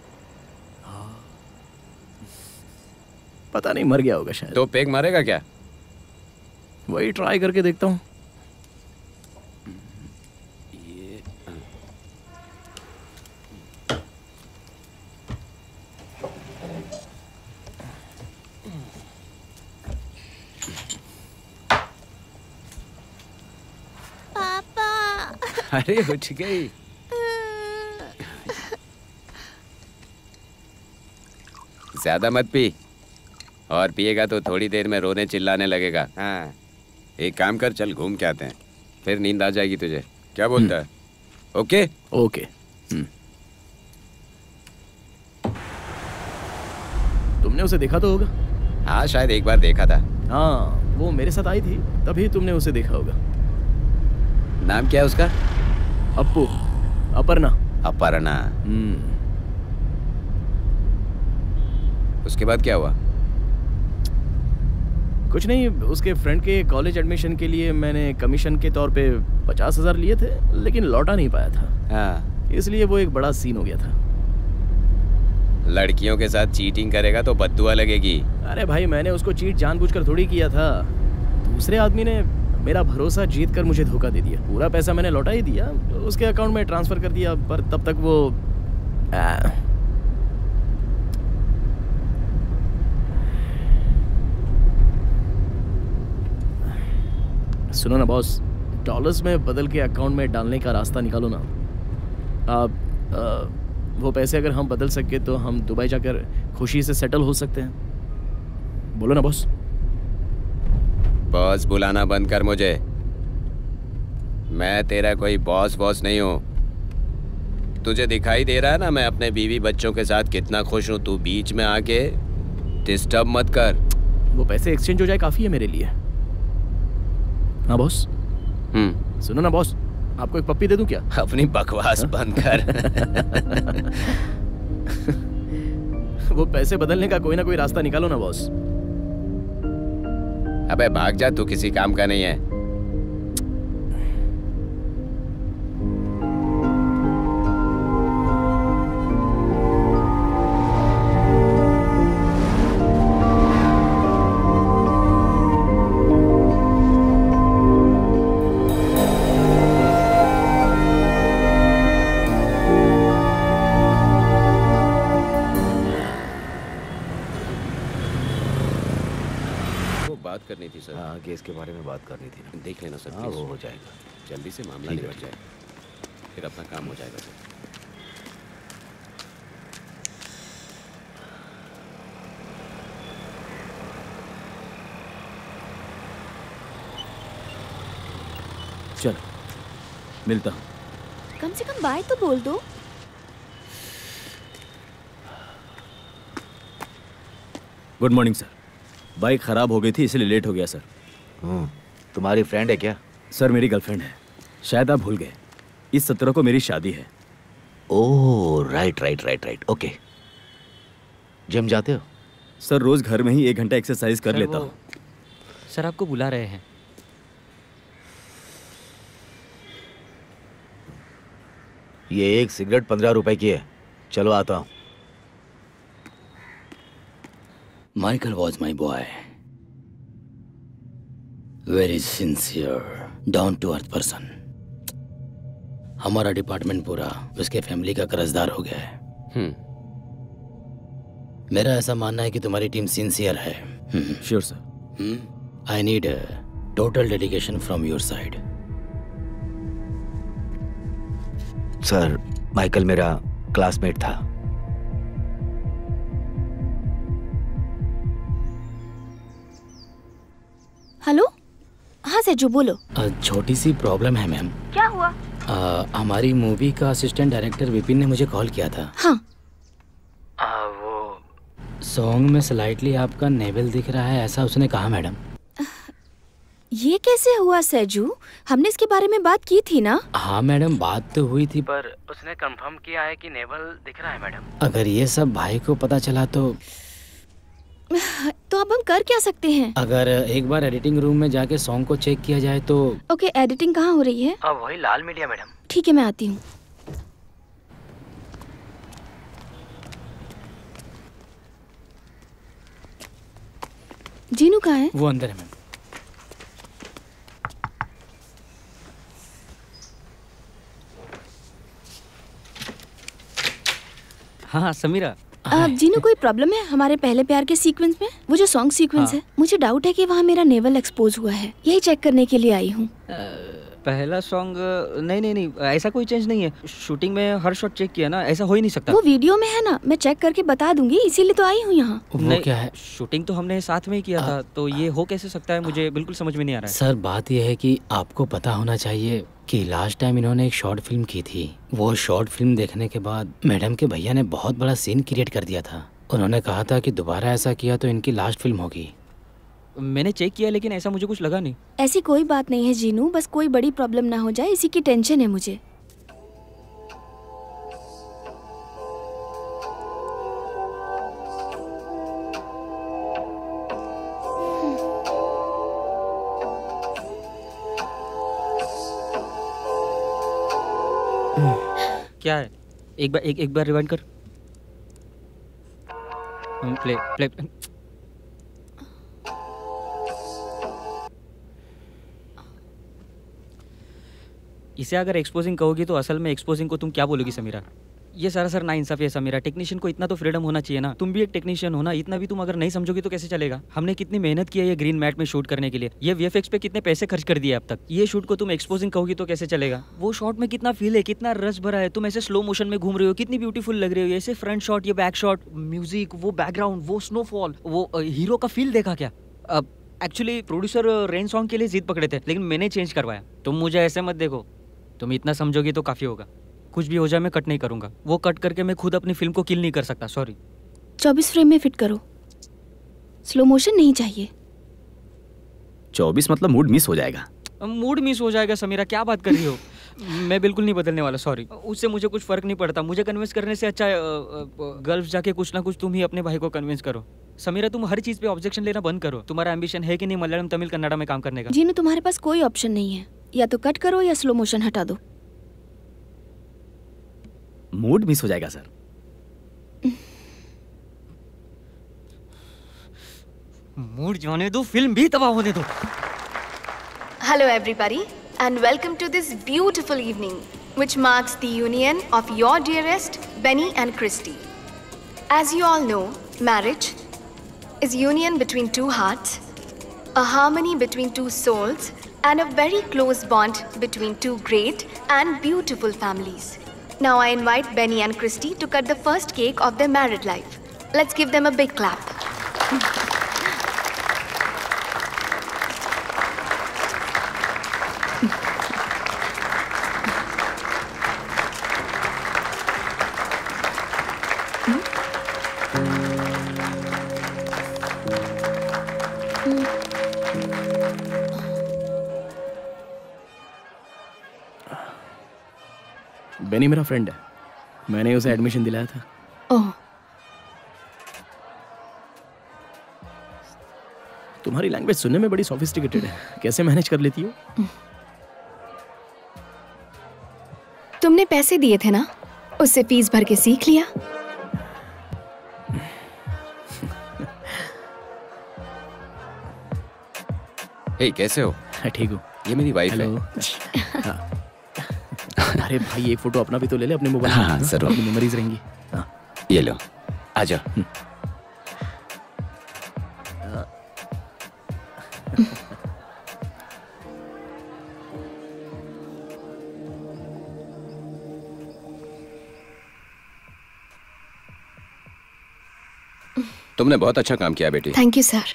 [SPEAKER 1] पता नहीं, मर गया होगा शायद।
[SPEAKER 6] तो पेग मारेगा क्या?
[SPEAKER 1] वही ट्राई करके देखता हूँ।
[SPEAKER 6] अरे उठ गई। ज्यादा मत पी, और पिएगा तो थोड़ी देर में रोने चिल्लाने लगेगा। हाँ, एक काम कर, चल घूम के आते हैं, फिर नींद आ जाएगी तुझे। क्या बोलता है? Okay
[SPEAKER 1] okay. तुमने उसे देखा तो होगा?
[SPEAKER 6] हाँ, शायद एक बार देखा था।
[SPEAKER 1] हाँ, वो मेरे साथ आई थी, तभी तुमने उसे देखा होगा।
[SPEAKER 6] नाम क्या है उसका?
[SPEAKER 1] अप्पू, अपर्णा।
[SPEAKER 6] अपर्णा।
[SPEAKER 1] हम्म।
[SPEAKER 6] उसके बाद क्या हुआ?
[SPEAKER 1] कुछ नहीं, उसके फ्रेंड के कॉलेज एडमिशन के लिए मैंने कमीशन के तौर पे पचास हजार लिए थे, लेकिन लौटा नहीं पाया था।
[SPEAKER 6] हाँ,
[SPEAKER 1] इसलिए वो एक बड़ा सीन हो गया था।
[SPEAKER 6] लड़कियों के साथ चीटिंग करेगा तो बद्दुआ लगेगी।
[SPEAKER 1] अरे भाई, मैंने उसको चीट जानबूझकर थोड़ी किया था। दूसरे आदमी ने मेरा भरोसा जीत कर मुझे धोखा दे दिया। पूरा पैसा मैंने लौटा ही दिया, उसके अकाउंट में ट्रांसफर कर दिया, पर तब तक वो आ, सुनो ना बॉस, डॉलर्स में बदल के अकाउंट में डालने का रास्ता निकालो ना। आप आ, वो पैसे अगर हम बदल सके तो हम दुबई जाकर खुशी से सेटल हो सकते हैं। बोलो ना बॉस।
[SPEAKER 6] बॉस बुलाना बंद कर मुझे। मैं तेरा कोई बॉस बॉस नहीं हूँ। तुझे दिखाई दे रहा है ना मैं अपने बीवी बच्चों के साथ कितना खुश हूँ। तू बीच में आके डिस्टर्ब मत कर।
[SPEAKER 1] वो पैसे एक्सचेंज हो जाए काफी है मेरे लिए। हाँ बॉस।
[SPEAKER 6] हम्म
[SPEAKER 1] सुनो ना बॉस, आपको एक पप्पी दे दूं क्या?
[SPEAKER 6] अपनी बकवास बंद कर।
[SPEAKER 1] वो पैसे बदलने का कोई ना कोई रास्ता निकालो ना बॉस।
[SPEAKER 6] अबे भाग जा, तू किसी काम का नहीं है। करनी थी सर।
[SPEAKER 2] हाँ, केस के बारे में बात करनी थी।
[SPEAKER 6] देख लेना सर।
[SPEAKER 2] हाँ, वो हो जाएगा।
[SPEAKER 6] जल्दी से मामला निपट जाए, फिर अपना काम हो जाएगा सर।
[SPEAKER 5] चल मिलता हूँ।
[SPEAKER 11] कम से कम बाय तो बोल दो।
[SPEAKER 5] Good morning sir. बाइक खराब हो गई थी इसलिए लेट हो गया सर।
[SPEAKER 2] हम्म, तुम्हारी फ्रेंड है क्या?
[SPEAKER 5] सर मेरी गर्लफ्रेंड है, शायद आप भूल गए। इस सत्रह को मेरी शादी है।
[SPEAKER 2] Oh right right right right okay. Gym जाते हो?
[SPEAKER 5] सर रोज घर में ही एक घंटा एक्सरसाइज कर लेता हूँ।
[SPEAKER 4] सर आपको बुला रहे हैं।
[SPEAKER 2] ये एक सिगरेट पंद्रह रुपए की है। चलो आता हूँ।
[SPEAKER 3] Michael was my boy. Very sincere, down to earth person. हमारा डिपार्टमेंट पूरा उसके फैमिली का कर्जदार हो गया है।
[SPEAKER 6] हम्म।
[SPEAKER 3] मेरा ऐसा मानना है कि तुम्हारी टीम सिंसियर है।
[SPEAKER 5] Sure sir.
[SPEAKER 3] I need total dedication from your side.
[SPEAKER 2] Sir, Michael मेरा क्लासमेट था।
[SPEAKER 11] हेलो। हाँ सेजू बोलो।
[SPEAKER 3] छोटी सी प्रॉब्लम है मैम।
[SPEAKER 10] क्या हुआ?
[SPEAKER 3] आ, हमारी मूवी का असिस्टेंट डायरेक्टर विपिन ने मुझे कॉल किया था।
[SPEAKER 11] हाँ।
[SPEAKER 3] आ, वो सॉन्ग में स्लाइटली आपका नेवल दिख रहा है ऐसा उसने कहा मैडम।
[SPEAKER 11] ये कैसे हुआ सेजू? हमने इसके बारे में बात की थी ना?
[SPEAKER 3] हाँ मैडम, बात तो हुई थी,
[SPEAKER 4] पर उसने कंफर्म किया है कि नेवल दिख रहा है मैडम।
[SPEAKER 3] अगर ये सब भाई को पता चला तो
[SPEAKER 11] तो अब हम कर क्या सकते हैं?
[SPEAKER 3] अगर एक बार एडिटिंग रूम में जाके सॉन्ग को चेक किया जाए तो।
[SPEAKER 11] ओके, एडिटिंग कहाँ हो रही है?
[SPEAKER 4] अब वही लाल मीडिया मैडम।
[SPEAKER 11] ठीक है, मैं आती हूँ। जीनू कहाँ है?
[SPEAKER 3] वो अंदर है मैम।
[SPEAKER 4] हाँ समीरा।
[SPEAKER 11] अब जीनू कोई प्रॉब्लम है हमारे पहले प्यार के सीक्वेंस में? वो जो सॉन्ग सीक्वेंस
[SPEAKER 4] हाँ।
[SPEAKER 11] है, मुझे डाउट है कि वहाँ मेरा नेवल एक्सपोज हुआ है। यही चेक करने के लिए आई हूँ।
[SPEAKER 4] पहला सॉन्ग नहीं नहीं नहीं ऐसा कोई चेंज नहीं है। शूटिंग में हर शॉट चेक किया ना, ऐसा हो ही नहीं सकता।
[SPEAKER 11] वो वीडियो में है ना, मैं चेक करके बता दूंगी, इसीलिए तो आई हूँ यहाँ।
[SPEAKER 4] वो क्या है? शूटिंग तो हमने साथ में ही किया था, तो ये हो कैसे सकता है? मुझे बिल्कुल समझ में नहीं आ रहा है।
[SPEAKER 3] सर बात यह है कि आपको पता होना चाहिए कि लास्ट टाइम इन्होंने एक शॉर्ट फिल्म की थी। वो शॉर्ट फिल्म देखने के बाद मैडम के भैया ने बहुत बड़ा सीन क्रिएट कर दिया था। उन्होंने कहा था कि दोबारा ऐसा किया तो इनकी लास्ट फिल्म होगी।
[SPEAKER 4] मैंने चेक किया लेकिन ऐसा मुझे कुछ लगा नहीं।
[SPEAKER 11] ऐसी कोई बात नहीं है जीनू, बस कोई बड़ी प्रॉब्लम ना हो जाए, इसी की टेंशन है मुझे।
[SPEAKER 4] क्या है? एक बार एक एक बार रिवाइंड कर। प्ले प्ले इसे अगर एक्सपोजिंग कहोगी तो असल में एक्सपोजिंग को तुम क्या बोलोगी समीरा? ये सारा सर ना इंसाफी है समीरा। टेक्नीशियन को इतना तो फ्रीडम होना चाहिए ना। तुम भी एक टेक्नीशियन हो ना, इतना भी तुम अगर नहीं समझोगी तो कैसे चलेगा? हमने कितनी मेहनत की है ये ग्रीन मैट में शूट करने के लिए, ये वीएफएक्स पे कितने पैसे खर्च कर दिए अब तक। ये शूट को तुम एक्सपोजिंग कहोगी तो कैसे चलेगा? वो शॉट में कितना फील है, कितना रस भरा है। तुम ऐसे स्लो मोशन में घूम रहे हो, कितनी ब्यूटीफुल लग रही हो। ऐसे फ्रंट शॉट, ये बैक शॉट, म्यूजिक, वो बैकग्राउंड, वो स्नोफॉल, वो हीरो का फील देखा क्या? अब एक्चुअली प्रोड्यूसर रेन सॉन्ग के लिए जिद पकड़े थे लेकिन मैंने चेंज करवाया। तुम मुझे ऐसे मत देखो, तुम इतना समझोगी तो काफी होगा। कुछ भी हो जाए मैं कट नहीं करूंगा। वो कट करके मैं खुद अपनी फिल्म को किल नहीं कर सकता, सॉरी।
[SPEAKER 11] चौबीस फ्रेम में फिट करो, स्लो मोशन नहीं चाहिए।
[SPEAKER 5] चौबीस मतलब मूड मिस हो जाएगा।
[SPEAKER 4] मूड मिस हो जाएगा समीरा, क्या बात कर रही हो? मैं बिल्कुल नहीं बदलने वाला, सॉरी। उससे मुझे कुछ फर्क नहीं पड़ता। मुझे कन्विंस करने से अच्छा गल्फ जाके कुछ ना कुछ तुम ही अपने भाई को कन्विंस करो। समीरा तुम हर चीज पे ऑब्जेक्शन लेना बंद करो। तुम्हारा एम्बिशन है कि नहीं मलयालम, तमिल, कन्नड़ा में काम करने का?
[SPEAKER 11] जीनू तुम्हारे पास कोई ऑप्शन नहीं है, या तो कट करो या स्लो मोशन हटा दो।
[SPEAKER 5] मूड मिस हो जाएगा सर।
[SPEAKER 4] मूड जाने दो, फिल्म भी तबाह होने दो।
[SPEAKER 8] Hello everybody and welcome to this beautiful evening which marks the union of your dearest Benny and Christy. As you all know, marriage is union between two hearts, a harmony between two souls and a very close bond between two great and beautiful families. Now I invite Benny and Christy to cut the first cake of their married life. Let's give them a big clap.
[SPEAKER 1] Beni मेरा friend है, मैंने उसे admission दिलाया था।
[SPEAKER 8] ओह,
[SPEAKER 1] तुम्हारी language सुनने में बड़ी सोफिस्टिकेटेड है, कैसे मैनेज कर लेती हो?
[SPEAKER 8] तुमने पैसे दिए थे ना, उससे फीस भर के सीख लिया।
[SPEAKER 6] हे, कैसे हो?
[SPEAKER 1] ठीक हूँ।
[SPEAKER 6] ये मेरी वाइफ है।
[SPEAKER 1] हाँ। अरे भाई एक फोटो अपना भी तो ले ले अपने मोबाइल में।
[SPEAKER 6] हाँ, जरूर।
[SPEAKER 1] अपनी मेमोरीज रहेंगी। हाँ।
[SPEAKER 6] ये लो, आ जाओ। तुमने बहुत अच्छा काम किया बेटी।
[SPEAKER 8] Thank you sir.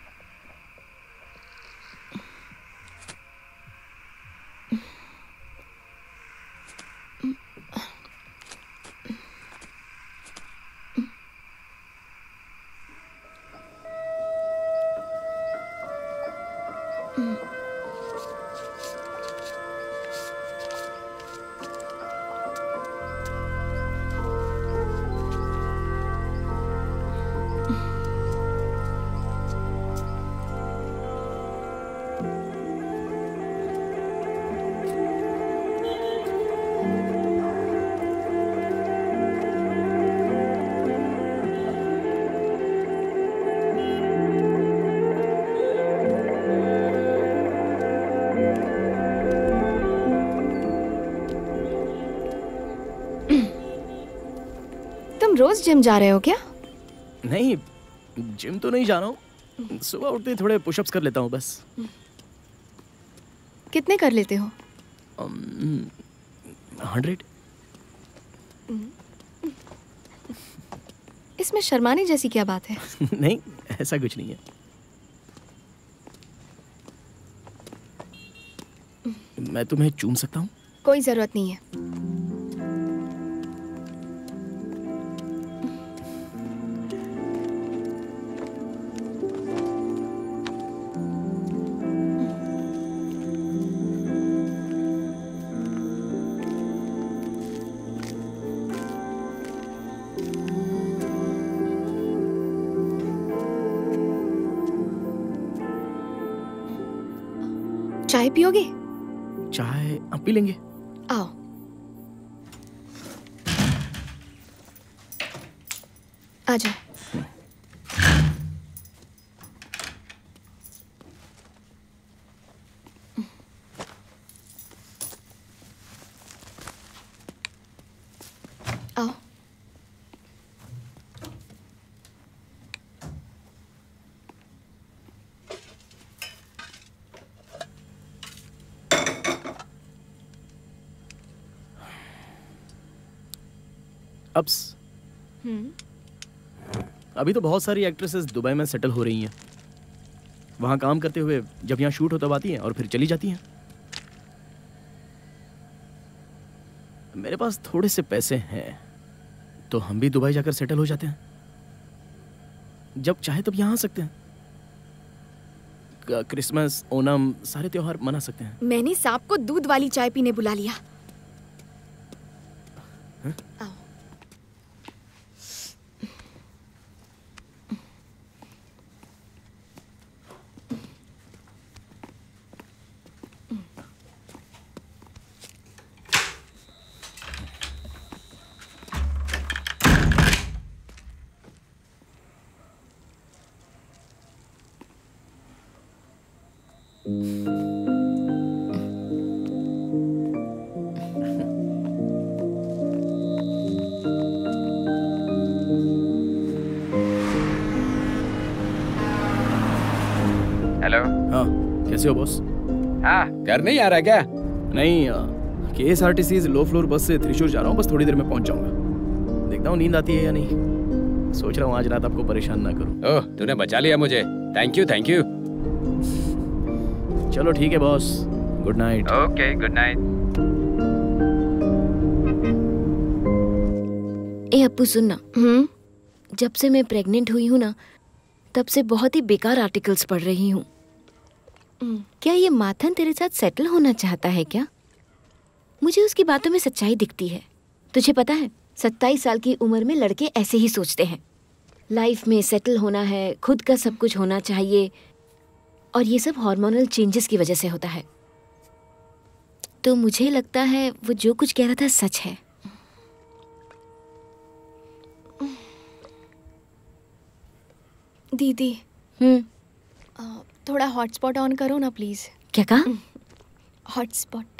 [SPEAKER 8] रोज जिम जा रहे हो क्या?
[SPEAKER 1] नहीं, जिम तो नहीं जा रहा हूँ। सुबह उठते ही थोड़े पुशअप्स कर लेता हूँ बस।
[SPEAKER 8] कितने कर लेते हो?
[SPEAKER 1] हंड्रेड।
[SPEAKER 8] इसमें शर्माने जैसी क्या बात है?
[SPEAKER 1] नहीं, ऐसा कुछ नहीं है। मैं तुम्हें चूम सकता हूँ?
[SPEAKER 8] कोई जरूरत नहीं है। चाय पियोगे?
[SPEAKER 1] चाय अब पी लेंगे।
[SPEAKER 8] आओ। आ जाओ। आओ।
[SPEAKER 1] अब्स। अभी तो बहुत सारी एक्ट्रेसेस दुबई में सेटल हो रही हैं। वहाँ काम करते हुए जब यहाँ शूट हो तब आती हैं और फिर चली जाती हैं। मेरे पास थोड़े से पैसे हैं तो हम भी दुबई जाकर सेटल हो जाते हैं। जब चाहे तब यहाँ आ सकते हैं। क्रिसमस, ओणम सारे त्योहार मना सकते हैं।
[SPEAKER 8] मैंने सांप को दूध वाली चाय पीने बुला लिया।
[SPEAKER 1] हा?
[SPEAKER 8] आओ।
[SPEAKER 7] हेलो।
[SPEAKER 1] हाँ, कैसे हो बॉस?
[SPEAKER 7] हाँ, घर नहीं आ रहा क्या?
[SPEAKER 1] नहीं, K S R T C low floor bus से त्रिशूर जा रहा हूँ। बस थोड़ी देर में पहुंच जाऊंगा। देखता हूँ नींद आती है या नहीं। सोच रहा हूँ आज रात आपको परेशान ना करूँ।
[SPEAKER 7] ओह, तूने बचा लिया मुझे। Thank you, thank you.
[SPEAKER 1] चलो ठीक है boss, good night.
[SPEAKER 7] Okay, good night.
[SPEAKER 9] ए अप्पू सुनना।
[SPEAKER 8] हम्म।
[SPEAKER 9] जब से मैं प्रेग्नेंट हुई हूँ ना, तब से बहुत ही बेकार आर्टिकल्स पढ़ रही हूँ। क्या ये माथन तेरे साथ सेटल होना चाहता है क्या? मुझे उसकी बातों में सच्चाई दिखती है। तुझे पता है, सत्ताईस साल की उम्र में लड़के ऐसे ही सोचते हैं। लाइफ में सेटल होना है, खुद का सब कुछ होना चाहिए, और ये सब हार्मोनल चेंजेस की वजह से होता है। तो मुझे लगता है वो जो कुछ कह रहा था सच है।
[SPEAKER 8] दीदी।
[SPEAKER 9] हम्म।
[SPEAKER 8] थोड़ा हॉटस्पॉट ऑन करो ना प्लीज।
[SPEAKER 9] क्या कहा?
[SPEAKER 8] हॉटस्पॉट।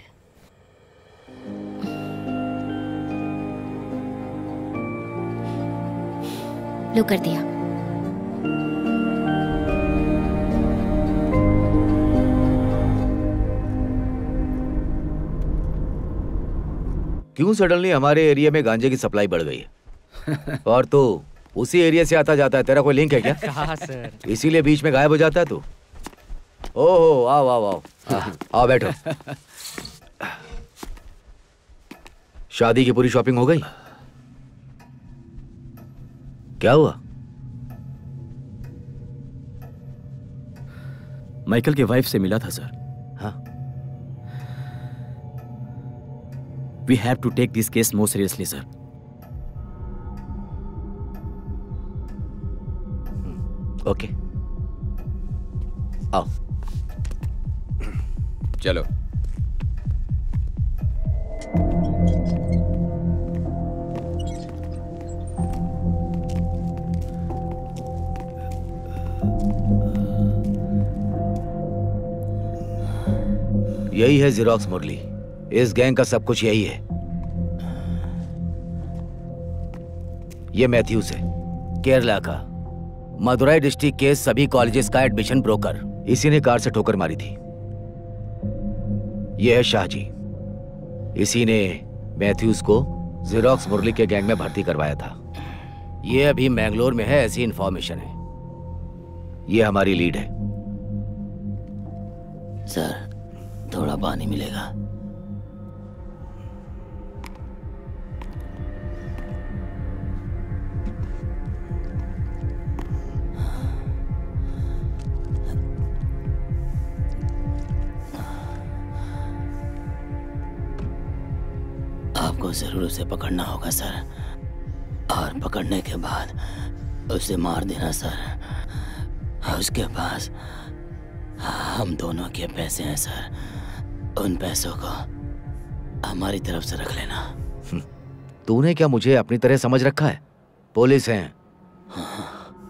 [SPEAKER 9] लो कर दिया।
[SPEAKER 2] क्यों सडनली हमारे एरिया में गांजे की सप्लाई बढ़ गई है? और तो उसी एरिया से आता जाता है। तेरा कोई लिंक है क्या?
[SPEAKER 4] कहा सर।
[SPEAKER 2] इसीलिए बीच में गायब हो जाता है तू। ओहो, आओ आओ आओ आओ बैठो। शादी की पूरी शॉपिंग हो गई? क्या हुआ?
[SPEAKER 5] माइकल के वाइफ से मिला था सर।
[SPEAKER 2] हाँ।
[SPEAKER 5] We have to take this case more seriously sir.
[SPEAKER 2] Okay, आओ।
[SPEAKER 7] चलो।
[SPEAKER 2] यही है ज़ेरॉक्स मुरली। इस गैंग का सब कुछ यही है। ये मैथ्यूस है, केरला का, मदुराई डिस्ट्रिक्ट के सभी कॉलेजेस का एडमिशन ब्रोकर। इसी ने कार से ठोकर मारी थी। यह है शाहजी, इसी ने मैथ्यूज को जेरोक्स मुरली के गैंग में भर्ती करवाया था। ये अभी मैंगलोर में है, ऐसी इंफॉर्मेशन है। ये हमारी लीड है।
[SPEAKER 3] सर थोड़ा पानी मिलेगा? आपको जरूर उसे पकड़ना होगा सर, और पकड़ने के बाद उसे मार देना सर। उसके पास हम दोनों के पैसे हैं सर, उन पैसों को हमारी तरफ से रख लेना।
[SPEAKER 2] तूने क्या मुझे अपनी तरह समझ रखा है? पुलिस हैं।
[SPEAKER 3] हाँ।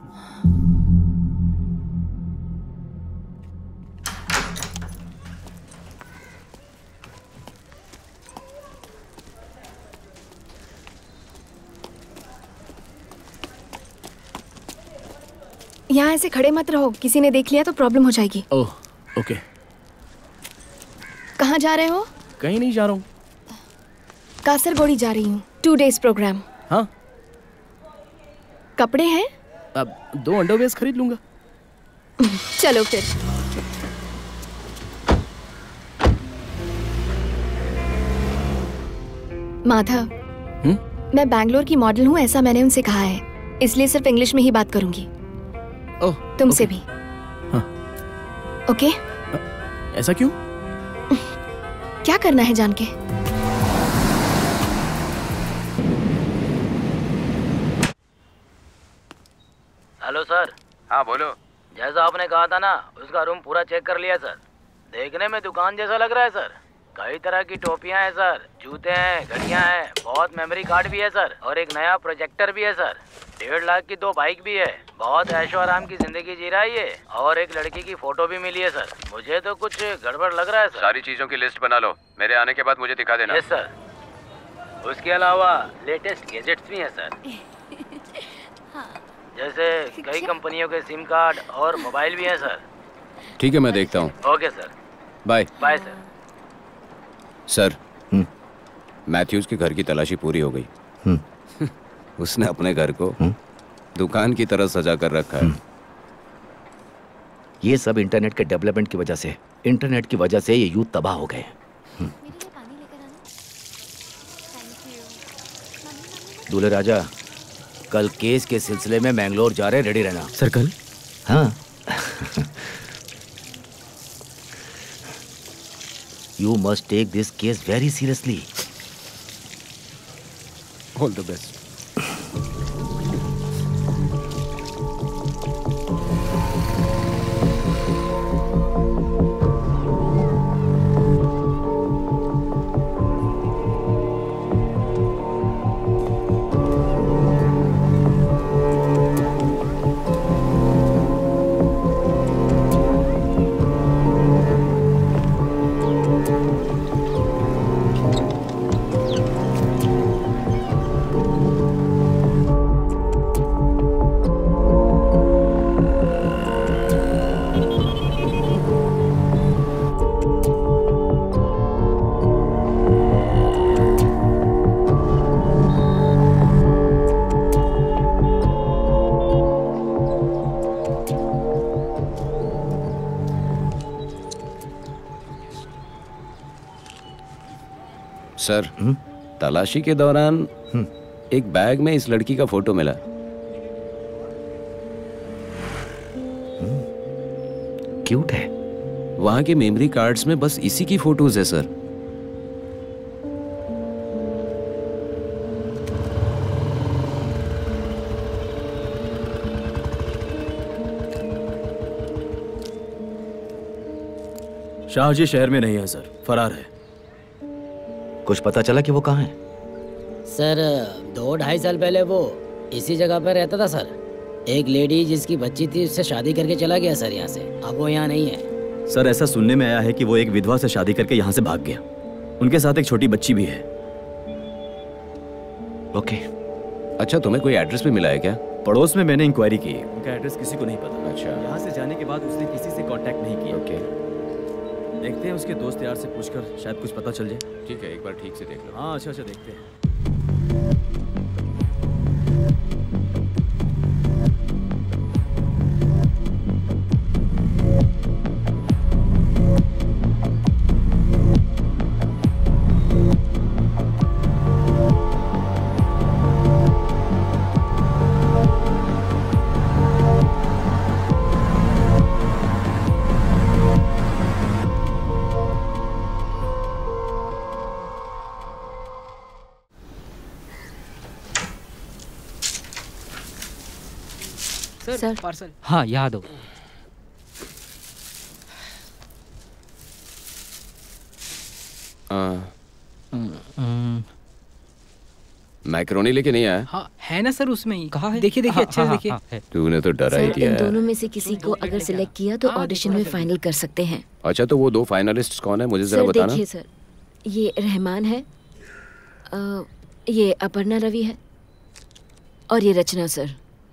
[SPEAKER 8] यहाँ ऐसे खड़े मत रहो, किसी ने देख लिया तो प्रॉब्लम हो जाएगी।
[SPEAKER 1] Oh okay.
[SPEAKER 8] कहाँ जा रहे हो?
[SPEAKER 1] कहीं नहीं जा रहा हूँ।
[SPEAKER 8] कासरगोड़ी जा रही हूँ, टू डेज प्रोग्राम।
[SPEAKER 1] हाँ।
[SPEAKER 8] कपड़े हैं?
[SPEAKER 1] अब दो अंडरवेयर्स खरीद लूंगा।
[SPEAKER 8] चलो फिर। माधव,
[SPEAKER 1] हुँ?
[SPEAKER 8] मैं बैंगलोर की मॉडल हूँ, ऐसा मैंने उनसे कहा है, इसलिए सिर्फ इंग्लिश में ही बात करूंगी।
[SPEAKER 1] ओह,
[SPEAKER 8] तुमसे भी।
[SPEAKER 1] हाँ।
[SPEAKER 8] ओके?
[SPEAKER 1] ऐसा क्यों?
[SPEAKER 8] क्या करना है जान के?
[SPEAKER 3] Hello sir.
[SPEAKER 7] हाँ बोलो।
[SPEAKER 3] जैसा आपने कहा था ना, उसका रूम पूरा चेक कर लिया सर। देखने में दुकान जैसा लग रहा है सर। कई तरह की टोपियां हैं सर, जूते हैं, घड़ियां हैं, बहुत मेमोरी कार्ड भी है सर, और एक नया प्रोजेक्टर भी है सर। डेढ़ लाख की दो बाइक भी है। बहुत ऐशो आराम की जिंदगी जी रहा है ये, और एक लड़की की फोटो भी मिली है सर। मुझे तो कुछ गड़बड़ लग रहा है सर।
[SPEAKER 7] सारी चीजों की लिस्ट बना लो, मेरे आने के बाद मुझे दिखा देना।
[SPEAKER 3] Yes sir. उसके अलावा लेटेस्ट गैजेट्स भी हैं सर, जैसे कई कंपनियों के सिम कार्ड और मोबाइल भी हैं सर।
[SPEAKER 7] ठीक है, मैं देखता हूँ।
[SPEAKER 3] Okay sir,
[SPEAKER 7] bye.
[SPEAKER 3] Bye sir.
[SPEAKER 7] Sir, Mathews के घर की तलाशी पूरी हो गई। उसने अपने घर को दुकान की तरह सजा कर रखा है।
[SPEAKER 2] ये सब इंटरनेट के डेवलपमेंट की वजह से, इंटरनेट की वजह से ये यूथ तबाह हो गए। दूल्हे राजा, कल केस के सिलसिले में मैंगलोर जा रहे, रेडी रहना।
[SPEAKER 5] सर कल?
[SPEAKER 2] हाँ। You must take this case very seriously.
[SPEAKER 7] All the best. Sir, तलाशी के दौरान एक बैग में इस लड़की का फोटो मिला।
[SPEAKER 2] क्यूट है।
[SPEAKER 7] वहां के मेमोरी कार्ड्स में बस इसी की फोटोज है सर।
[SPEAKER 5] शाहजी शहर में नहीं है सर, फरार है।
[SPEAKER 2] कुछ पता चला कि वो कहाँ है?
[SPEAKER 3] सर, दो ढाई साल पहले वो इसी जगह पर रहता था सर। एक लेडी जिसकी बच्ची थी, उससे शादी करके चला गया सर यहाँ से। अब वो यहाँ नहीं है।
[SPEAKER 5] सर, ऐसा सुनने में आया है कि वो एक विधवा से शादी करके यहाँ से भाग गया। उनके साथ एक छोटी बच्ची भी है।
[SPEAKER 2] ओके।
[SPEAKER 7] अच्छा, तुम्हें कोई एड्रेस भी मिला है क्या?
[SPEAKER 5] पड़ोस में मैंने इंक्वायरी की, उनका एड्रेस किसी को नहीं पता।
[SPEAKER 7] अच्छा।
[SPEAKER 5] यहाँ से जाने के बाद उसने किसी से कांटेक्ट नहीं किया।
[SPEAKER 7] ओके।
[SPEAKER 5] देखते हैं उसके दोस्त यार से पूछकर शायद कुछ पता चल जाए।
[SPEAKER 6] ठीक है, एक बार ठीक से देख लो।
[SPEAKER 5] हाँ अच्छा अच्छा देखते हैं।
[SPEAKER 12] Sir parcel.
[SPEAKER 4] हाँ यहाँ दो।
[SPEAKER 6] मैक्रोनी लेके नहीं आया?
[SPEAKER 12] हाँ है ना सर उसमें ही।
[SPEAKER 4] कहाँ है?
[SPEAKER 12] देखिए देखिए
[SPEAKER 4] हाँ,
[SPEAKER 12] अच्छे
[SPEAKER 4] हाँ,
[SPEAKER 12] से देखिए।
[SPEAKER 4] हाँ, है।
[SPEAKER 6] तूने तो डरा ही
[SPEAKER 9] सर
[SPEAKER 6] दिया
[SPEAKER 9] इन
[SPEAKER 6] है।
[SPEAKER 9] दोनों में से किसी को अगर सिलेक्ट किया तो ऑडिशन में फाइनल कर सकते हैं।
[SPEAKER 6] अच्छा तो वो दो फाइनलिस्ट कौन है, मुझे जरा
[SPEAKER 9] सर
[SPEAKER 6] बताना।
[SPEAKER 9] देखिए सर, ये रहमान है, अ, ये अपर्णा रवि है और ये रचना सर।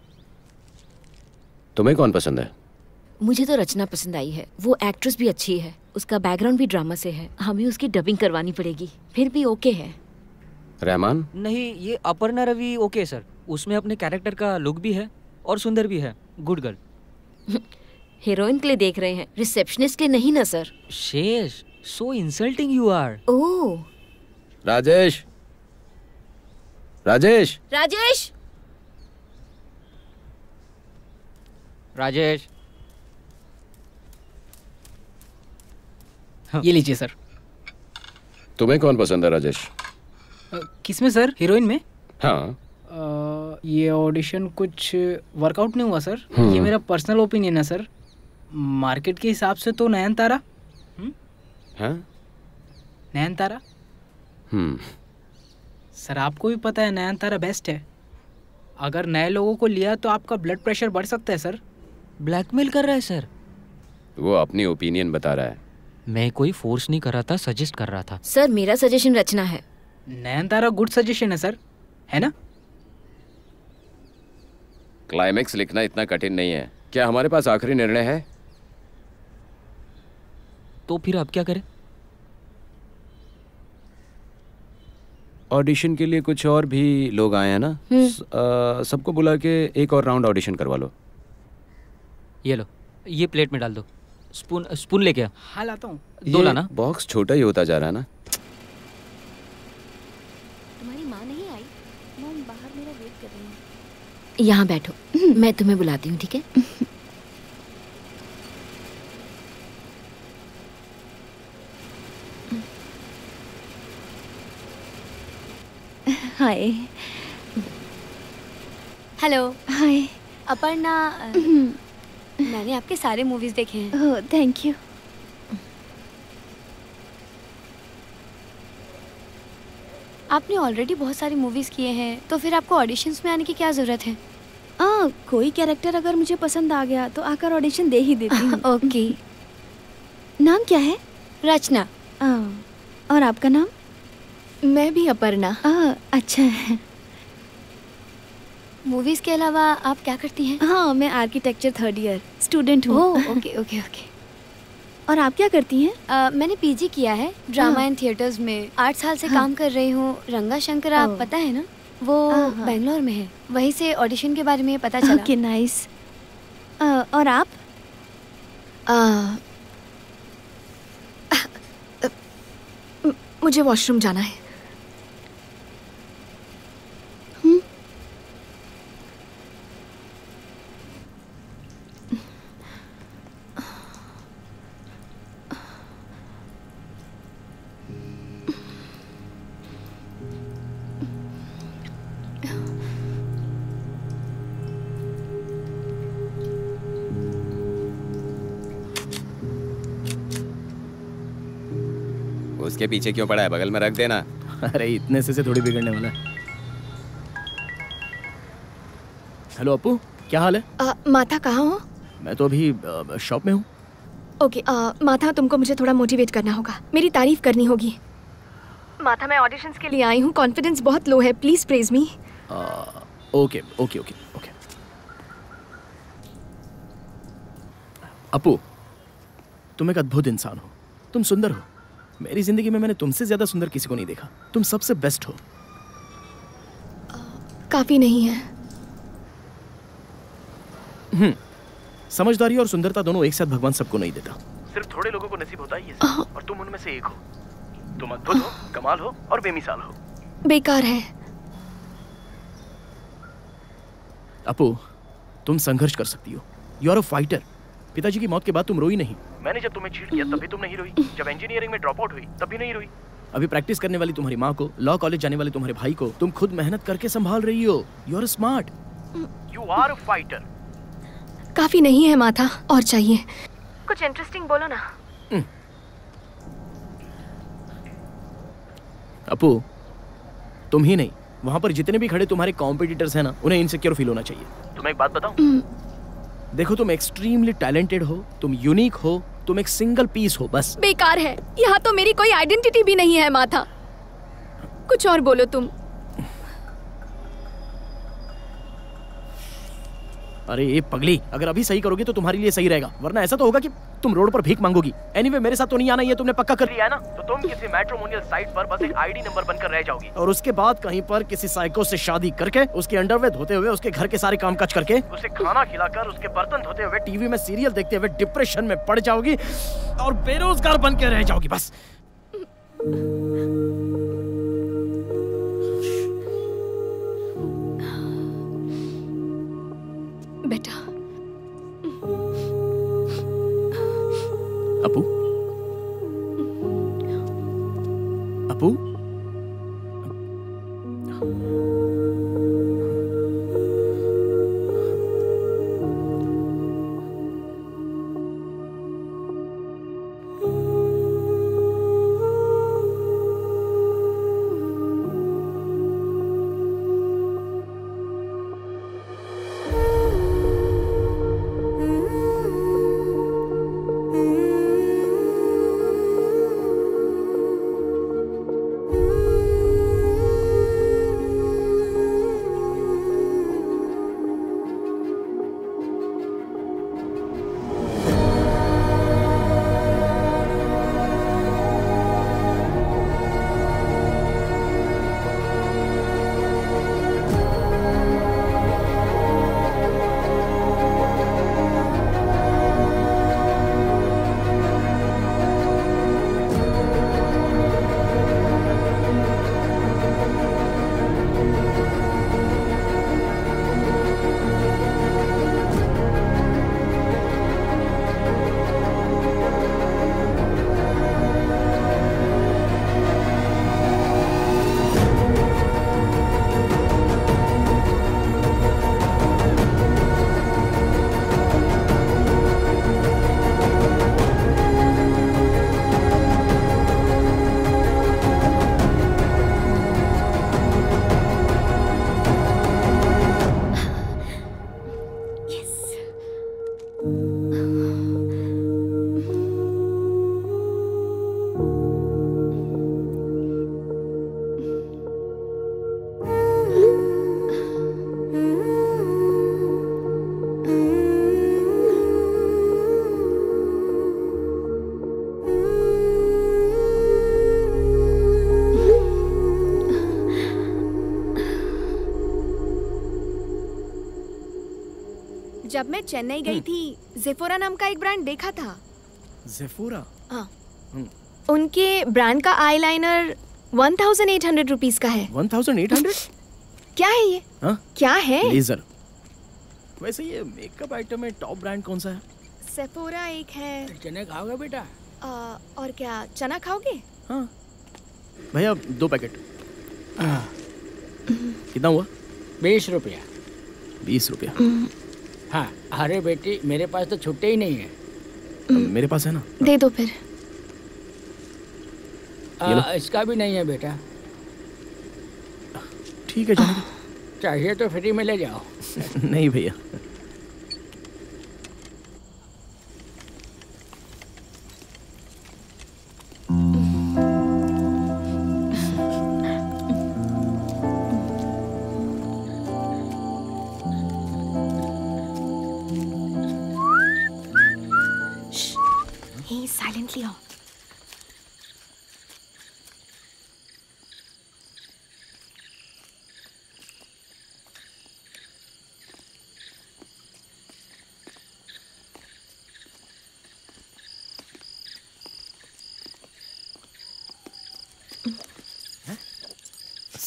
[SPEAKER 6] तुम्हें कौन पसंद है?
[SPEAKER 9] मुझे तो रचना पसंद आई है, वो एक्ट्रेस भी अच्छी है, उसका बैकग्राउंड भी ड्रामा से है, हमें उसकी डबिंग करवानी पड़ेगी, फिर भी ओके है।
[SPEAKER 6] रहमान?
[SPEAKER 4] नहीं ये अपर्णा रवि ओके सर, उसमें अपने कैरेक्टर का लुक भी है और सुंदर भी है, गुड गर्ल।
[SPEAKER 9] हीरोइन के लिए देख रहे हैं, रिसेप्शनिस्ट के लिए नहीं ना sir.
[SPEAKER 4] Shesh, so insulting you are.
[SPEAKER 9] Oh
[SPEAKER 6] Rajesh, Rajesh,
[SPEAKER 9] Rajesh,
[SPEAKER 4] Rajesh.
[SPEAKER 12] ये लीजिए सर।
[SPEAKER 6] तुम्हें कौन पसंद है राजेश?
[SPEAKER 12] किसमें सर? हीरोइन में?
[SPEAKER 6] हाँ।
[SPEAKER 12] आ, ये ऑडिशन कुछ वर्कआउट नहीं हुआ सर।
[SPEAKER 6] हम्म।
[SPEAKER 12] ये मेरा पर्सनल ओपिनियन है सर। मार्केट के हिसाब से तो नयनतारा।
[SPEAKER 6] हाँ?
[SPEAKER 12] नयनतारा।
[SPEAKER 6] हम्म।
[SPEAKER 12] सर आपको भी पता है नयनतारा बेस्ट है। अगर नए लोगों को लिया तो आपका ब्लड प्रेशर बढ़ सकता है सर।
[SPEAKER 4] ब्लैकमेल कर रहा है सर।
[SPEAKER 6] वो अपनी ओपिनियन बता रहा है।
[SPEAKER 4] मैं कोई फोर्स नहीं कर रहा था, सजेस्ट कर रहा था।
[SPEAKER 9] सर मेरा सजेशन रचना है।
[SPEAKER 12] नयनतारा गुड सजेशन है सर, है ना?
[SPEAKER 6] क्लाइमेक्स लिखना इतना कठिन नहीं है। क्या हमारे पास आखिरी निर्णय है?
[SPEAKER 4] तो फिर अब क्या करें?
[SPEAKER 6] ऑडिशन के लिए कुछ और भी लोग आए हैं ना, सबको बुला के एक और राउंड ऑडिशन करवा लो।
[SPEAKER 4] ये लो, ये प्लेट में डाल दो। स्पून स्पून लेके आ।
[SPEAKER 12] हाँ लाता हूँ।
[SPEAKER 4] दो लाना।
[SPEAKER 6] बॉक्स छोटा ही होता जा रहा है ना।
[SPEAKER 11] तुम्हारी माँ नहीं आई? मॉम बाहर मेरा वेट कर रही है।
[SPEAKER 9] यहाँ बैठो, मैं तुम्हें बुलाती हूँ, ठीक है?
[SPEAKER 11] हाय।
[SPEAKER 13] हेलो।
[SPEAKER 11] हाय।
[SPEAKER 13] अपर्णा, मैंने आपके सारे मूवीज देखे हैं।
[SPEAKER 11] Oh thank you.
[SPEAKER 13] आपने ऑलरेडी बहुत सारी मूवीज किए हैं, तो फिर आपको ऑडिशंस में आने की क्या जरूरत है?
[SPEAKER 11] आ, कोई कैरेक्टर अगर मुझे पसंद आ गया तो आकर ऑडिशन दे ही देती हूँ।
[SPEAKER 13] ओके।
[SPEAKER 11] नाम क्या है?
[SPEAKER 13] रचना।
[SPEAKER 11] आ, और आपका नाम?
[SPEAKER 8] मैं भी अपर्णा।
[SPEAKER 11] आ, अच्छा है।
[SPEAKER 13] मूवीज के अलावा आप क्या करती हैं?
[SPEAKER 11] हाँ मैं आर्किटेक्चर थर्ड ईयर स्टूडेंट हूँ।
[SPEAKER 13] Oh okay okay okay.
[SPEAKER 11] और आप क्या करती हैं?
[SPEAKER 13] uh, मैंने पीजी किया है ड्रामा एंड थिएटर्स में। आठ साल से
[SPEAKER 11] हाँ।
[SPEAKER 13] काम कर रही हूँ। रंगा शंकर आप पता है ना, वो बेंगलोर में है। वहीं से ऑडिशन के बारे में पता चला।
[SPEAKER 11] Okay nice. और आप?
[SPEAKER 8] आ, मुझे वॉशरूम जाना है।
[SPEAKER 6] उसके पीछे क्यों पड़ा है? बगल में रख देना।
[SPEAKER 1] अरे इतने से से थोड़ी बिगड़ने वाला है। हेलो अपू, क्या हाल है?
[SPEAKER 8] आ, माथा कहाँ हो?
[SPEAKER 1] मैं तो अभी शॉप में हूँ।
[SPEAKER 8] ओके आ, माथा तुमको मुझे थोड़ा मोटिवेट करना होगा, मेरी तारीफ करनी होगी। माथा मैं ऑडिशंस के लिए आई हूँ, कॉन्फिडेंस बहुत लो है, please praise me.
[SPEAKER 1] Okay okay okay okay. Appu तुम एक अद्भुत इंसान हो, तुम सुंदर हो। मेरी जिंदगी में मैंने तुमसे ज्यादा सुंदर किसी को नहीं देखा। तुम सबसे बेस्ट हो।
[SPEAKER 8] काफी नहीं है।
[SPEAKER 1] हम्म, समझदारी और सुंदरता दोनों एक साथ भगवान सबको नहीं देता, सिर्फ थोड़े लोगों को नसीब होता है ये सब, और तुम उनमें से एक हो। तुम अद्भुत हो, कमाल हो और बेमिसाल हो।
[SPEAKER 8] बेकार है।
[SPEAKER 1] अपू, तुम संघर्ष कर सकती हो। You are a fighter. पिताजी की मौत के बाद तुम रोई नहीं। मैंने जब तुम्हें चीट किया तब भी तुम नहीं रोई। जब इंजीनियरिंग में ड्रॉप आउट हुई तब भी नहीं रोई। अभी प्रैक्टिस करने वाली तुम्हारी माँ को, लॉ कॉलेज जाने वाले तुम्हारे भाई को तुम खुद मेहनत करके संभाल रही हो। You are smart. You are a fighter.
[SPEAKER 8] काफी नहीं है माथा, और चाहिए।
[SPEAKER 10] कुछ इंटरेस्टिंग बोलो ना।
[SPEAKER 1] अपू, तुम ही नहीं, वहां पर जितने भी खड़े तुम्हारे कॉम्पिटिटर्स हैं ना, उन्हें इनसिक्योर फील होना चाहिए। तुम्हें एक बात बताऊं? देखो, तुम एक्सट्रीमली टैलेंटेड हो, तुम यूनिक हो, तुम एक सिंगल पीस हो बस।
[SPEAKER 8] बेकार है। यहाँ तो मेरी कोई आइडेंटिटी भी नहीं है माथा। कुछ और बोलो तुम।
[SPEAKER 1] अरे ये पगली, अगर अभी सही करोगे तो तुम्हारे लिए सही रहेगा, वरना ऐसा तो होगा कि तुम रोड पर भीख मांगोगी। एनीवे, मेरे साथ तो नहीं आना, ये तुमने पक्का कर लिया है ना? तो तुम किसी मैट्रिमोनियल साइट पर बस एक आईडी नंबर बनकर रह जाओगी, और उसके बाद कहीं पर किसी साइको से शादी करके, उसके अंडरवेयर धोते हुए, उसके घर के सारे काम काज करके, उसे खाना खिलाकर, उसके बर्तन धोते हुए, टीवी में सीरियल देखते हुए डिप्रेशन में पड़ जाओगी और बेरोजगार बन के रह जाओगी बस।
[SPEAKER 8] बेटा।
[SPEAKER 1] अपू, अपू,
[SPEAKER 8] जब मैं चेन्नई गई थी, ज़ेफोरा नाम का एक ब्रांड देखा था।
[SPEAKER 1] ज़ेफोरा?
[SPEAKER 8] हाँ। उनके ब्रांड का eyeliner one thousand eight hundred rupees का है।
[SPEAKER 1] One thousand eight hundred?
[SPEAKER 8] क्या है ये?
[SPEAKER 1] हाँ?
[SPEAKER 8] क्या है?
[SPEAKER 1] लेजर। वैसे ये मेकअप आइटम में टॉप ब्रांड कौन सा है?
[SPEAKER 8] सेफोरा एक है।
[SPEAKER 12] चने खाओगे बेटा?
[SPEAKER 8] आ, और क्या चना खाओगे?
[SPEAKER 1] हाँ। भैया दो पैकेट। कितना हुआ?
[SPEAKER 12] बीस रुपया।
[SPEAKER 1] बीस रुपया।
[SPEAKER 12] हाँ। अरे बेटी, मेरे पास तो छुट्टे ही नहीं है।
[SPEAKER 1] मेरे पास है ना।
[SPEAKER 8] दे दो फिर।
[SPEAKER 12] आ, इसका भी नहीं है बेटा।
[SPEAKER 1] ठीक है, जाने दो।
[SPEAKER 12] चाहिए तो फ्री में ले जाओ।
[SPEAKER 1] नहीं भैया।
[SPEAKER 8] साइलेंटली आओ।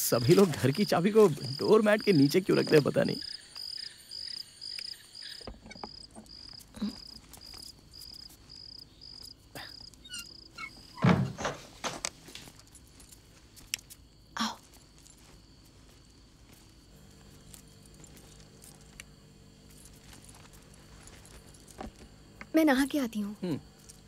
[SPEAKER 1] सभी लोग घर की चाबी को डोर मैट के नीचे क्यों रखते हैं पता नहीं।
[SPEAKER 8] मैं नहा के आती हूँ।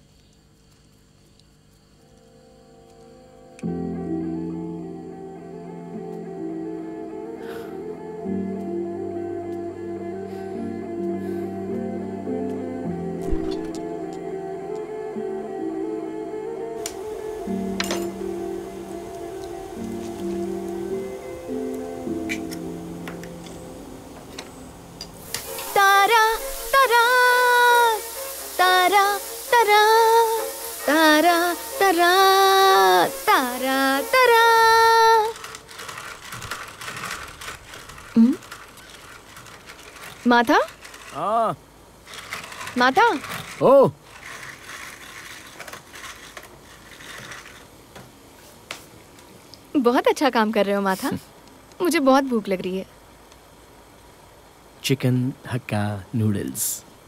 [SPEAKER 11] तारा तारा तारा तारा तारा तारा तारा तारा।
[SPEAKER 8] हम्म? माता
[SPEAKER 1] हाँ।
[SPEAKER 8] माता
[SPEAKER 1] ओ
[SPEAKER 8] बहुत अच्छा काम कर रहे हो माता। मुझे बहुत भूख लग रही है।
[SPEAKER 1] चिकन हक्का नूडल्स।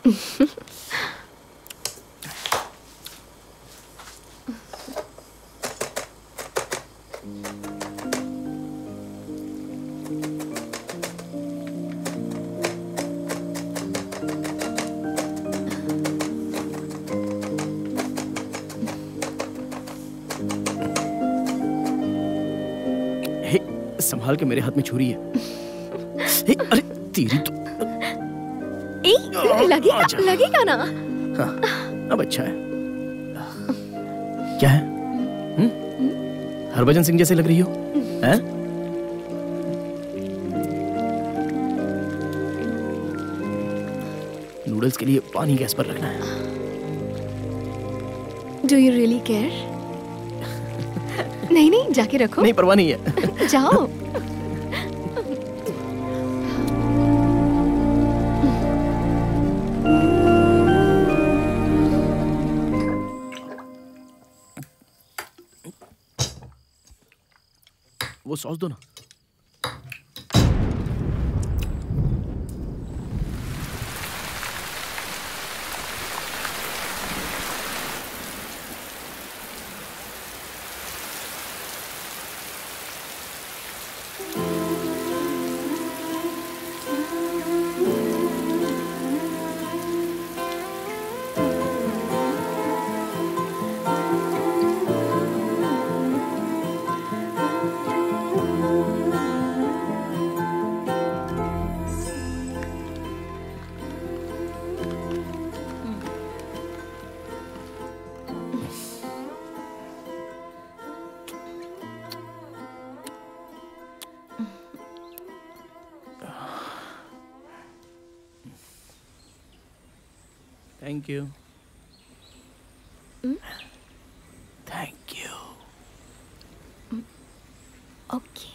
[SPEAKER 1] हे, संभाल के, मेरे हाथ में छुरी है। हे, अरे तेरी तो
[SPEAKER 8] ए, लगेगा लगेगा ना।
[SPEAKER 1] हाँ, अब अच्छा है। क्या है? हम्म? हरभजन सिंह जैसे लग रही हो, हैं? नूडल्स के लिए पानी गैस पर रखना है।
[SPEAKER 8] Do you really care? नहीं नहीं, जाके रखो।
[SPEAKER 1] नहीं, परवाह नहीं है।
[SPEAKER 8] जाओ।
[SPEAKER 1] वो सॉस दो ना। Thank you.
[SPEAKER 8] Hmm?
[SPEAKER 1] Thank you.
[SPEAKER 8] Okay.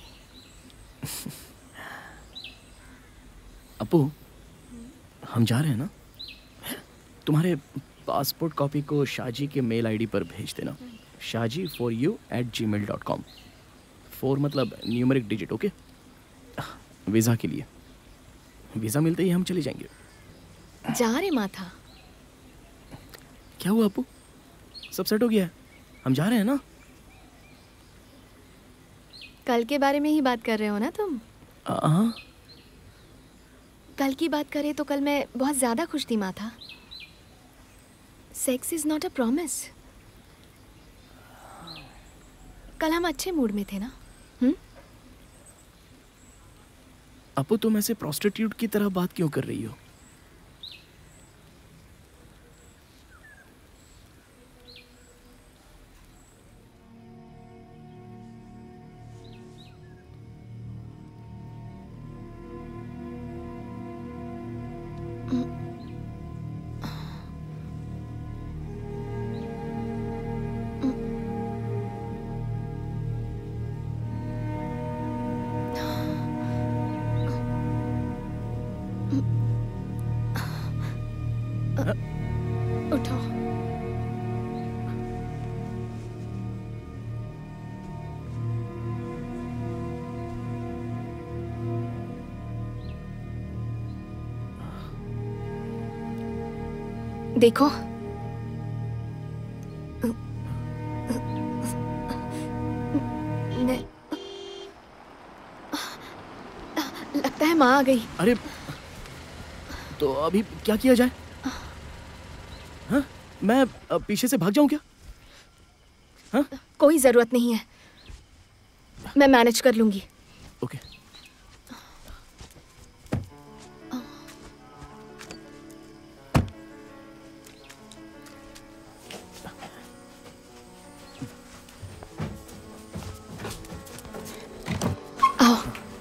[SPEAKER 1] अपू, हम जा रहे हैं ना? तुम्हारे पासपोर्ट कॉपी को शाजी के मेल आईडी पर भेज देना। Shaji four you at gmail dot com. Four मतलब न्यूमेरिक डिजिट, ओके? वीज़ा के लिए। वीज़ा मिलते ही हम चले जाएंगे।
[SPEAKER 8] जा रहे माथा।
[SPEAKER 1] क्या हुआ अपू? सब सेट हो गया है? हम जा रहे हैं ना?
[SPEAKER 8] कल के बारे में ही बात कर रहे हो ना तुम?
[SPEAKER 1] हाँ।
[SPEAKER 8] कल की बात करें तो कल मैं बहुत ज़्यादा खुश थी माथा। Sex is not a promise. कल हम अच्छे मूड में थे ना? हम्म?
[SPEAKER 1] अपू, तुम ऐसे प्रोस्टिट्यूट की तरह बात क्यों कर रही हो?
[SPEAKER 8] उठो। देखो, मैं लगता है माँ आ गई।
[SPEAKER 1] अरे तो अभी क्या किया जाए? हाँ? मैं अ, पीछे से भाग जाऊं क्या? हाँ?
[SPEAKER 8] कोई जरूरत नहीं है, मैं मैनेज कर लूंगी।
[SPEAKER 1] ओके।
[SPEAKER 8] आओ।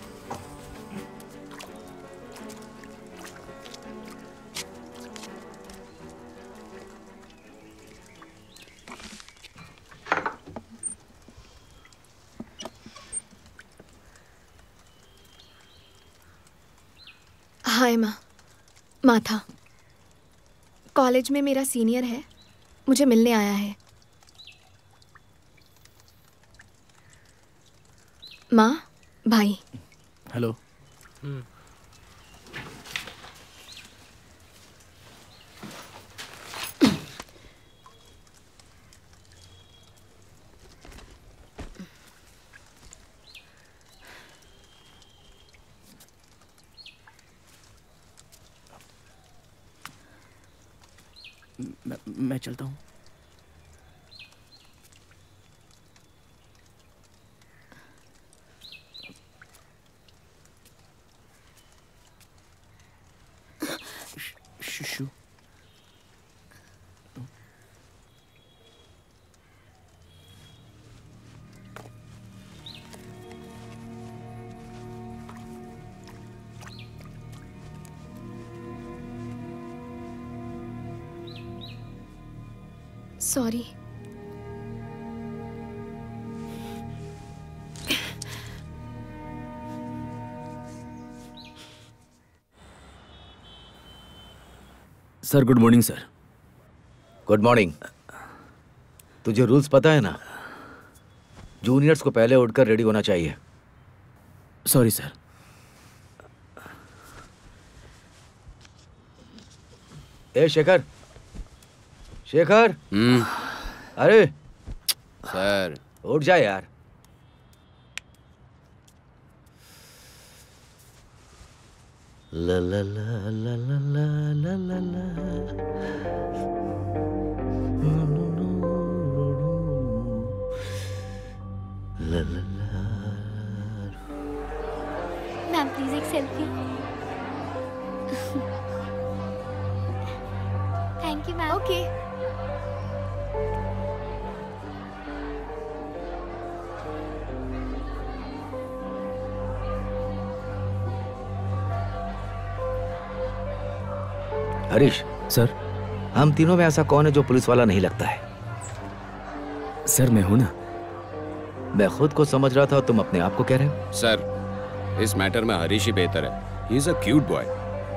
[SPEAKER 8] हाय माँ। माथा कॉलेज में मेरा सीनियर है, मुझे मिलने आया है। माँ, भाई।
[SPEAKER 1] हेलो। मैं, मैं चलता हूँ। शू
[SPEAKER 8] sorry.
[SPEAKER 5] Sir good morning sir.
[SPEAKER 2] Good morning. तुझे रूल्स पता है ना? जूनियर्स को पहले उठकर रेडी होना चाहिए।
[SPEAKER 5] Sorry sir.
[SPEAKER 2] ए शेखर, शेखर।
[SPEAKER 6] हम्म।
[SPEAKER 2] अरे
[SPEAKER 6] सर
[SPEAKER 2] उठ जा यार। ला ला ला ला ला ला ला ला ला ला ला।
[SPEAKER 13] मैम प्लीज एक selfie. Thank you ma'am.
[SPEAKER 8] Okay.
[SPEAKER 2] Harish
[SPEAKER 5] sir,
[SPEAKER 2] हम तीनों में ऐसा कौन है जो पुलिस वाला नहीं लगता है?
[SPEAKER 5] सर मैं हूं ना।
[SPEAKER 2] मैं खुद को समझ रहा था, तुम अपने आप को कह रहे हो?
[SPEAKER 6] सर इस मैटर में हरीश ही बेहतर है। He is a cute boy.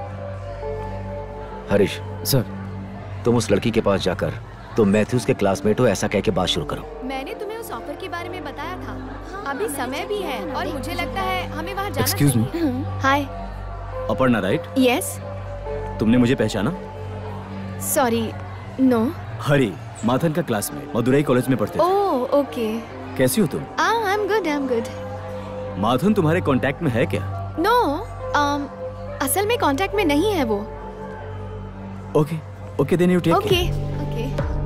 [SPEAKER 2] Harish
[SPEAKER 5] sir,
[SPEAKER 2] तुम उस लड़की के पास जाकर तुम मैथ्यूज के क्लासमेट हो ऐसा कह के बात शुरू करो।
[SPEAKER 8] मैंने तुम्हें उस ऑफर के बारे में बताया था। अभी समय भी है और मुझे लगता है हमें वहाँ जाना
[SPEAKER 5] Excuse me?
[SPEAKER 8] चाहिए। हाय।
[SPEAKER 5] अपर्णा राइट?
[SPEAKER 8] यस।
[SPEAKER 5] तुमने मुझे पहचाना?
[SPEAKER 8] Sorry, no.
[SPEAKER 5] हरी, माथन का क्लासमेट, मदुरई कॉलेज में पढ़ते थे।
[SPEAKER 8] Oh okay.
[SPEAKER 5] कैसी हो तुम?
[SPEAKER 8] I am good, I am good.
[SPEAKER 5] Mathan तुम्हारे कांटेक्ट में है क्या?
[SPEAKER 8] नो, um, असल में कांटेक्ट में नहीं है वो।
[SPEAKER 5] Okay okay then you take
[SPEAKER 8] okay okay.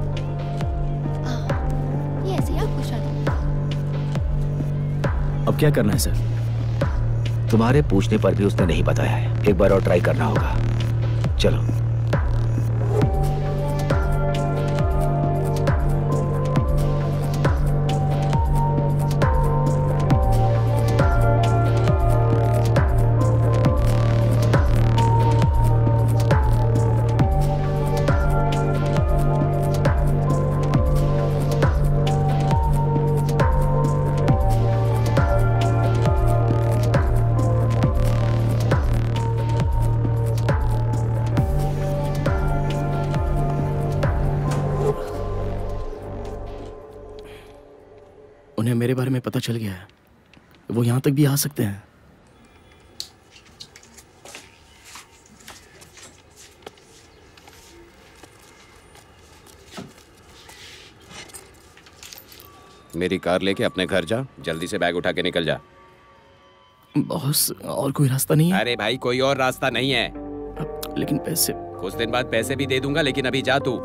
[SPEAKER 13] ये ऐसे ही आपको शादी।
[SPEAKER 5] अब क्या करना है सर?
[SPEAKER 2] तुम्हारे पूछने पर भी उसने नहीं बताया है। एक बार और ट्राई करना होगा। चलो।
[SPEAKER 1] उन्हें मेरे बारे में पता चल गया है, वो यहाँ तक भी आ सकते हैं।
[SPEAKER 6] मेरी कार लेके अपने घर जा, जल्दी से बैग उठा के निकल जा।
[SPEAKER 1] बॉस, और कोई रास्ता नहीं है?
[SPEAKER 6] अरे भाई, कोई और रास्ता नहीं है।
[SPEAKER 1] लेकिन पैसे?
[SPEAKER 6] कुछ दिन बाद पैसे भी दे दूंगा, लेकिन अभी जा तू।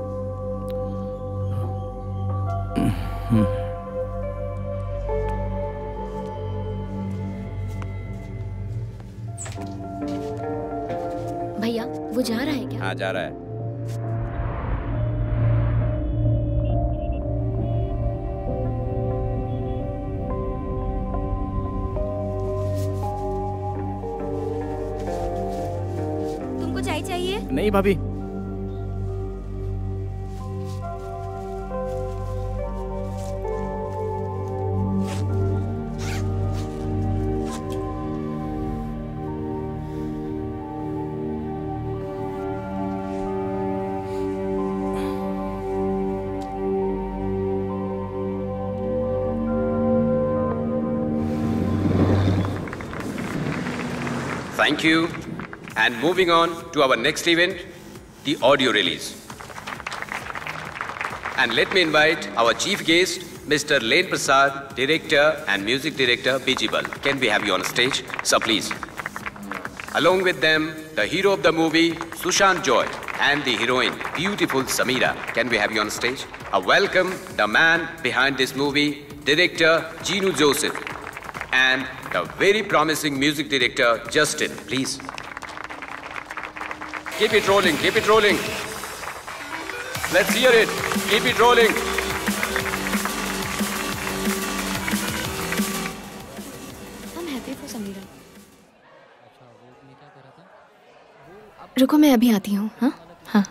[SPEAKER 9] भैया, वो जा रहा है क्या?
[SPEAKER 6] हाँ, जा रहा है।
[SPEAKER 11] तुमको चाय चाहिए?
[SPEAKER 1] नहीं भाभी।
[SPEAKER 6] Thank you. And moving on to our next event, the audio release. And let me invite our chief guest, Mister Lane Prasad, director and music director, Bijibal. Can we have you on stage? Sir, please. Along with them, the hero of the movie, Sushant Joy, and the heroine, beautiful Samira. Can we have you on stage? A welcome the man behind this movie, director Ginu Joseph, and the very promising music director, Justin. Please. Keep it rolling, keep it rolling. Let's hear it. Keep it rolling.
[SPEAKER 13] I'm happy for Samira.
[SPEAKER 8] रुको, मैं अभी आती हूँ। हाँ हाँ।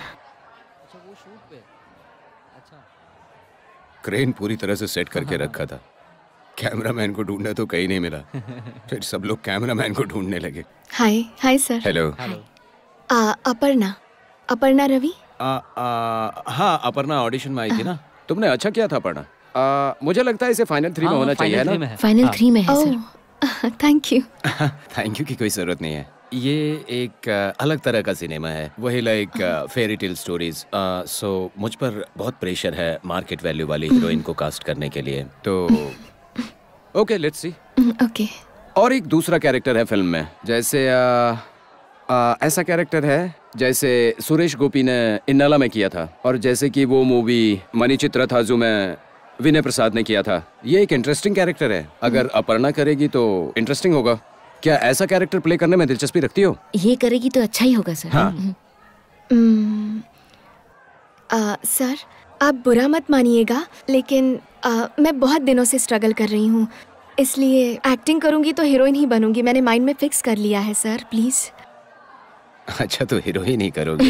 [SPEAKER 6] Crane पूरी तरह से सेट करके रखा था। कैमरामैन को ढूंढना तो कहीं नहीं मिला। फिर सब लोग कैमरामैन को ढूंढने लगे।
[SPEAKER 8] Hi hi sir.
[SPEAKER 6] हेलो।
[SPEAKER 8] आ, अपर्णा अपर्णा रवि।
[SPEAKER 7] आ, आ, हाँ, अपर्णा ऑडिशन में आई थी ना। तुमने अच्छा किया था अपर्णा। आ, मुझे लगता है इसे फाइनल थ्री में होना चाहिए, है ना?
[SPEAKER 9] फाइनल थ्री में है sir.
[SPEAKER 8] Thank you.
[SPEAKER 6] Thank you की कोई जरूरत नहीं है। ये एक uh, अलग तरह का सिनेमा है, वही like fairy tale stories. So मुझ पर बहुत प्रेशर है मार्केट वैल्यू वाली हीरोइन को कास्ट करने के लिए। तो
[SPEAKER 7] ओके, लेट्स सी।
[SPEAKER 8] ओके।
[SPEAKER 7] और एक दूसरा कैरेक्टर है फिल्म में, जैसे आ, आ, ऐसा कैरेक्टर है जैसे सुरेश गोपी ने इन्नाला में किया था, और जैसे कि वो मूवी मनी चित्रथाजू में विनय प्रसाद ने किया था। ये एक इंटरेस्टिंग कैरेक्टर है। अगर अपर्णा करेगी तो इंटरेस्टिंग होगा। क्या ऐसा कैरेक्टर प्ले करने में दिलचस्पी रखती हो?
[SPEAKER 9] ये करेगी तो अच्छा ही होगा सर।
[SPEAKER 7] हाँ।
[SPEAKER 8] हम्म, आ, सर, आप बुरा मत मानिएगा, लेकिन आ, मैं बहुत दिनों से स्ट्रगल कर रही हूँ, इसलिए एक्टिंग करूँगी तो हीरोइन ही बनूंगी। मैंने माइंड में फिक्स कर लिया है सर, प्लीज।
[SPEAKER 6] अच्छा, तो हीरोइन ही करोगे?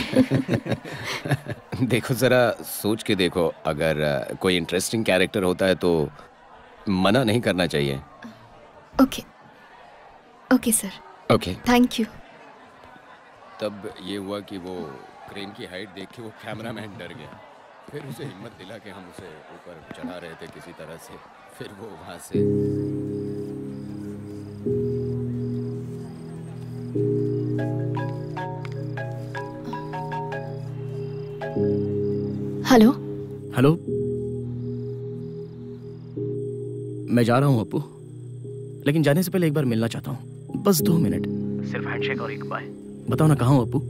[SPEAKER 6] देखो, जरा सोच के देखो, अगर कोई इंटरेस्टिंग कैरेक्टर होता है तो मना नहीं करना चाहिए।
[SPEAKER 8] Okay okay sir.
[SPEAKER 6] Okay,
[SPEAKER 8] thank you.
[SPEAKER 6] तब ये हुआ कि वो क्रेन की हाइट देख के वो कैमरामैन डर गया। फिर उसे हिम्मत दिला के हम उसे ऊपर चढ़ा रहे थे किसी तरह से। फिर वो वहां से
[SPEAKER 8] हेलो
[SPEAKER 1] हेलो। मैं जा रहा हूँ अप्पू, लेकिन जाने से पहले एक बार मिलना चाहता हूँ। बस दो मिनट, सिर्फ हैंडशेक और एक बाय। बताओ ना, कहाँ हो Appu?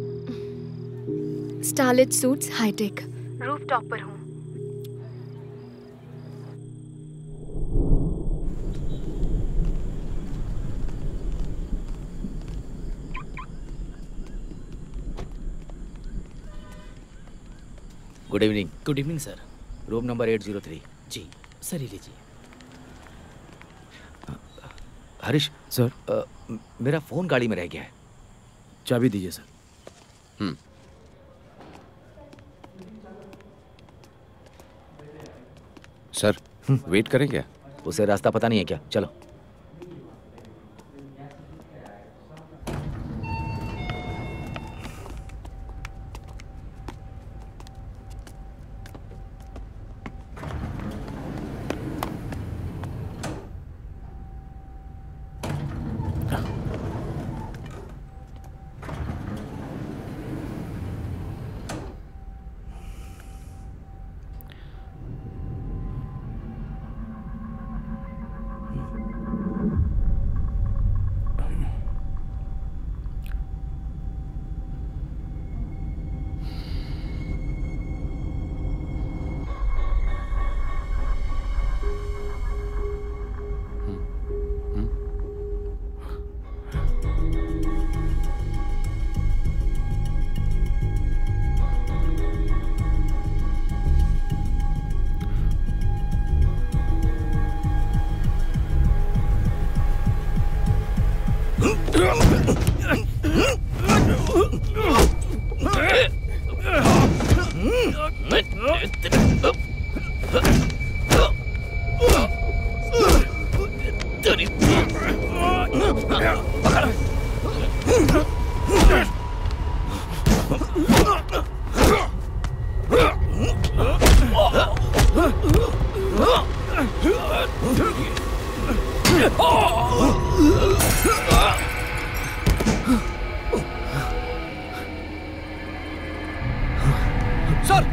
[SPEAKER 8] Starlet suites hitech, rooftop पर हूँ।
[SPEAKER 2] Good evening.
[SPEAKER 3] Good evening sir.
[SPEAKER 2] Room number eight zero three.
[SPEAKER 3] जी सर, ही लीजिए।
[SPEAKER 2] हरीश
[SPEAKER 1] सर,
[SPEAKER 2] आ, मेरा फोन गाड़ी में रह गया है।
[SPEAKER 1] चाबी दीजिए सर।
[SPEAKER 6] हम्म सर, वेट करें क्या?
[SPEAKER 2] उसे रास्ता पता नहीं है क्या? चलो।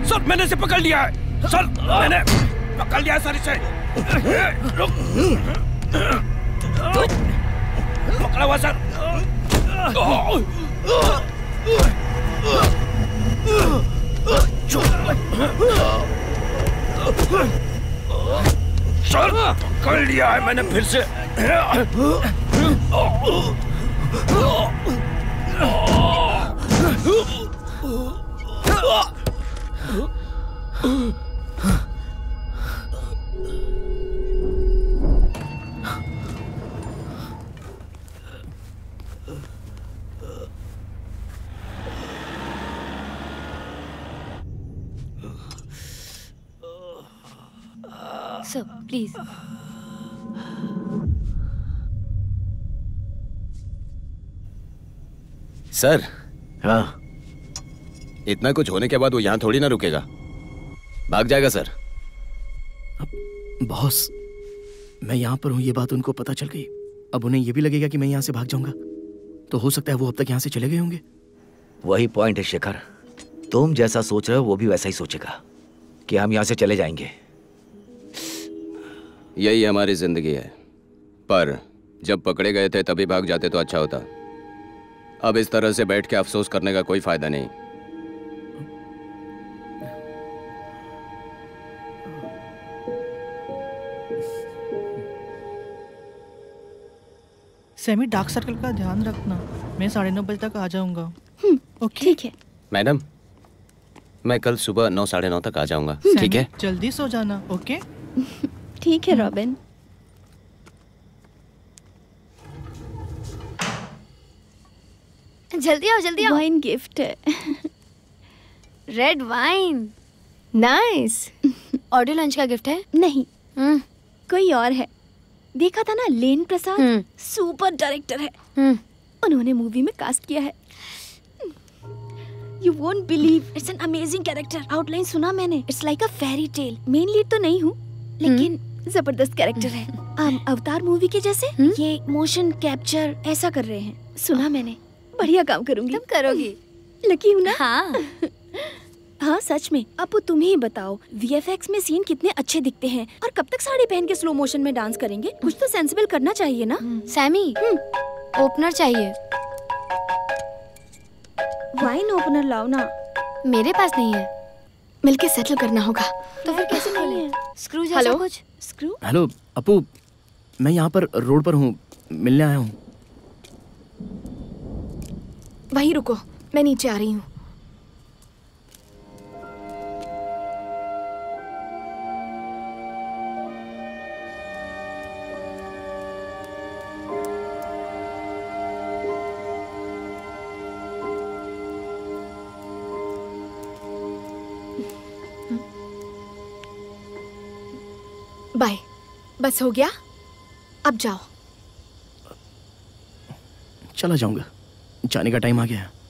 [SPEAKER 7] सर मैंने इसे पकड़ लिया है। सर मैंने पकड़ लिया है सर इसे। रुक। पकड़ा हुआ सर। सर पकड़ लिया है मैंने फिर से।
[SPEAKER 13] Sir please.
[SPEAKER 6] सर।
[SPEAKER 2] हाँ।
[SPEAKER 6] इतना कुछ होने के बाद वो यहाँ थोड़ी ना रुकेगा, भाग जाएगा सर।
[SPEAKER 1] बॉस, मैं यहाँ पर हूँ ये बात उनको पता चल गई। अब उन्हें ये भी लगेगा कि मैं यहाँ से भाग जाऊंगा, तो हो सकता है वो अब तक यहाँ से चले गए होंगे।
[SPEAKER 2] वही पॉइंट है शेखर, तुम जैसा सोच रहे हो वो भी वैसा ही सोचेगा कि हम यहाँ से चले जाएंगे।
[SPEAKER 7] यही हमारी जिंदगी है, पर जब पकड़े गए थे तभी भाग जाते तो अच्छा होता। अब इस तरह से बैठ के अफसोस करने का कोई फायदा नहीं।
[SPEAKER 14] सेमी डार्क सर्कल का ध्यान रखना, मैं साढ़े नौ बजे तक आ जाऊंगा।
[SPEAKER 13] ओके ठीक है।
[SPEAKER 6] मैडम, मैं कल सुबह नौ साढ़े नौ तक आ जाऊंगा, ठीक है?
[SPEAKER 14] जल्दी सो जाना, ओके?
[SPEAKER 11] ठीक है रॉबिन।
[SPEAKER 13] जल्दी आओ जल्दी आओ।
[SPEAKER 11] वाइन गिफ्ट है।
[SPEAKER 13] Red wine.
[SPEAKER 11] Nice.
[SPEAKER 13] Audio launch का गिफ्ट है?
[SPEAKER 11] नहीं, कोई और है। देखा था ना, लेन प्रसाद सुपर डायरेक्टर है। उन्होंने मूवी में कास्ट किया है। You won't believe, it's an amazing character. Outline सुना मैंने, it's like a fairy tale. Main lead तो नहीं हूँ, लेकिन जबरदस्त कैरेक्टर है। um, अवतार मूवी के जैसे ये मोशन कैप्चर ऐसा कर रहे हैं, सुना मैंने। बढ़िया काम करूंगी।
[SPEAKER 13] तुम करोगी?
[SPEAKER 11] लकी हूँ ना?
[SPEAKER 13] हाँ।
[SPEAKER 11] हाँ सच में। अब तुम ही बताओ, वीएफएक्स में सीन कितने अच्छे दिखते हैं, और कब तक साड़ी पहन के स्लो मोशन में डांस करेंगे? कुछ तो सेंसिबल करना चाहिए ना।
[SPEAKER 13] सैमी, ओपनर चाहिए।
[SPEAKER 11] वाइन ओपनर लाओ ना।
[SPEAKER 13] मेरे पास नहीं है।
[SPEAKER 8] मिलके सेटल करना होगा।
[SPEAKER 13] तो फिर कैसे मिलेंगे? स्क्रू जैसा
[SPEAKER 8] हेलो?
[SPEAKER 13] कुछ? स्क्रू?
[SPEAKER 1] हेलो अपू, मैं यहाँ पर रोड पर हूँ, मिलने आया हूँ।
[SPEAKER 8] वहीं रुको, मैं नीचे आ रही हूँ। बाय। बस हो गया, अब जाओ।
[SPEAKER 1] चला जाऊंगा, जाने का टाइम आ गया है।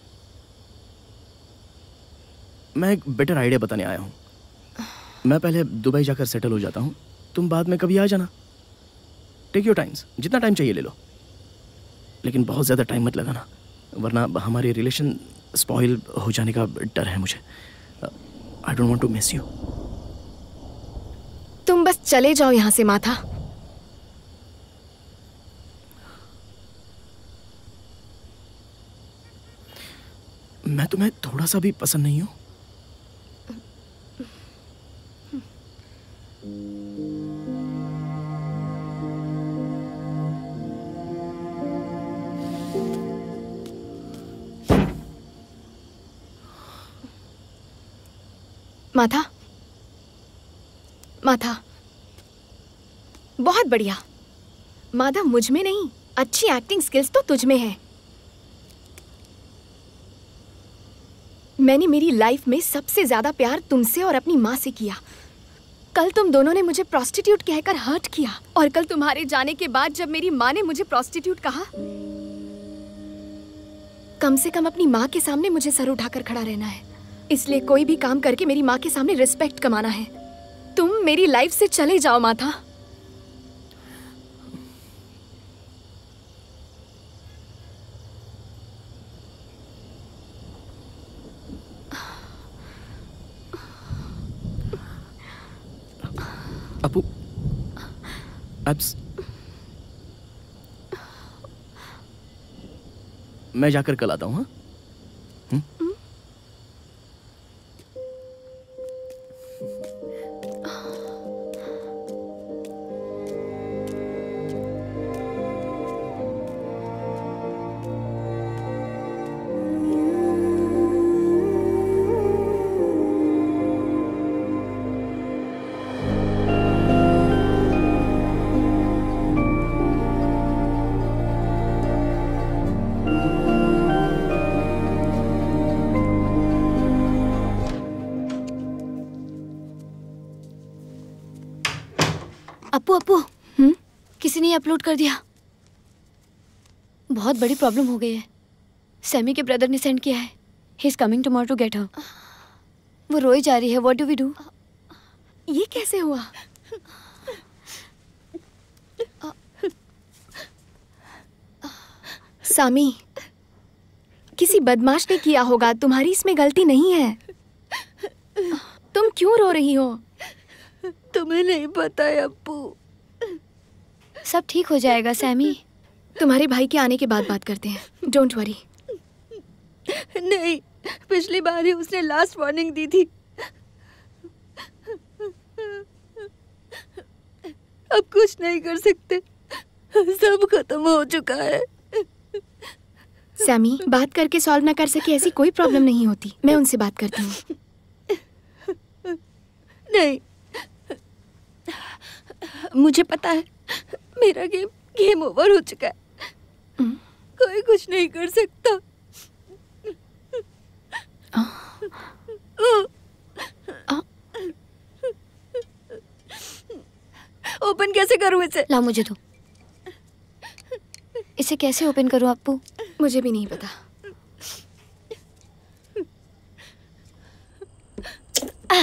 [SPEAKER 1] मैं एक बेटर आइडिया बताने आया हूँ। मैं पहले दुबई जाकर सेटल हो जाता हूँ, तुम बाद में कभी आ जाना। टेक योर टाइम्स, जितना टाइम चाहिए ले लो, लेकिन बहुत ज़्यादा टाइम मत लगाना, वरना हमारे रिलेशन स्पॉइल हो जाने का डर है मुझे। I don't want to miss you.
[SPEAKER 8] तुम बस चले जाओ यहाँ से माथा।
[SPEAKER 1] मैं तुम्हें थोड़ा सा भी पसंद नहीं हूँ।
[SPEAKER 8] माथा, माथा, बहुत बढ़िया। माधा, मुझ में नहीं, अच्छी एक्टिंग स्किल्स तो तुझ में है। मैंने मेरी लाइफ में सबसे ज्यादा प्यार तुमसे और अपनी माँ से किया। कल तुम दोनों ने मुझे प्रोस्टिट्यूट कहकर हर्ट किया, और कल तुम्हारे जाने के बाद जब मेरी माँ ने मुझे प्रोस्टिट्यूट कहा, कम से कम अपनी माँ के सामने मुझे सर उठाकर खड़ा रहना है। इसलिए कोई भी काम करके मेरी माँ के सामने रिस्पेक्ट कमाना है। तुम मेरी लाइफ से चले जाओ माथा।
[SPEAKER 1] एब्स मैं जाकर कल आता हूँ। हाँ
[SPEAKER 13] अपू अपू हम्म किसी ने अपलोड कर दिया। बहुत बड़ी प्रॉब्लम हो गई है। सैमी के ब्रदर ने सेंड किया है। He is coming tomorrow to get her. वो रोई जा रही है। What do we do?
[SPEAKER 8] ये कैसे हुआ? सामी, किसी बदमाश ने किया होगा। तुम्हारी इसमें गलती नहीं है। तुम क्यों रो रही हो?
[SPEAKER 11] तुम्हें नहीं पता है अप्पू।
[SPEAKER 13] सब ठीक हो जाएगा सैमी।
[SPEAKER 8] तुम्हारे भाई के आने के बाद बात करते हैं। Don't worry.
[SPEAKER 11] नहीं, पिछली बार ही उसने लास्ट वार्निंग दी थी। अब कुछ नहीं कर सकते। सब खत्म हो चुका है।
[SPEAKER 8] सैमी, बात करके सॉल्व ना कर सके ऐसी कोई प्रॉब्लम नहीं होती। मैं उनसे बात करती हूँ।
[SPEAKER 11] नहीं, मुझे पता है मेरा गेम गेम ओवर हो चुका है। कोई कुछ नहीं कर सकता। ओपन कैसे करूं इसे?
[SPEAKER 13] ला मुझे दो। इसे कैसे ओपन करूं अप्पू?
[SPEAKER 8] मुझे भी नहीं पता।
[SPEAKER 13] आ!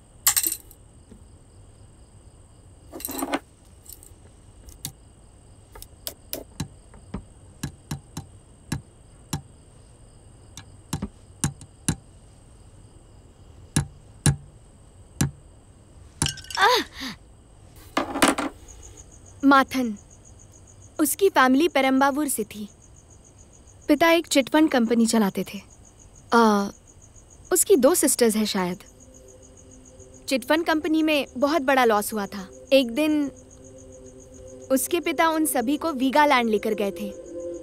[SPEAKER 8] माथन, उसकी फैमिली पेरम्बावूर से थी। पिता एक चिटफंड कंपनी चलाते थे। आ, उसकी दो सिस्टर्स हैं शायद। चिटफंड कंपनी में बहुत बड़ा लॉस हुआ था। एक दिन उसके पिता उन सभी को वीगालैंड लेकर गए थे।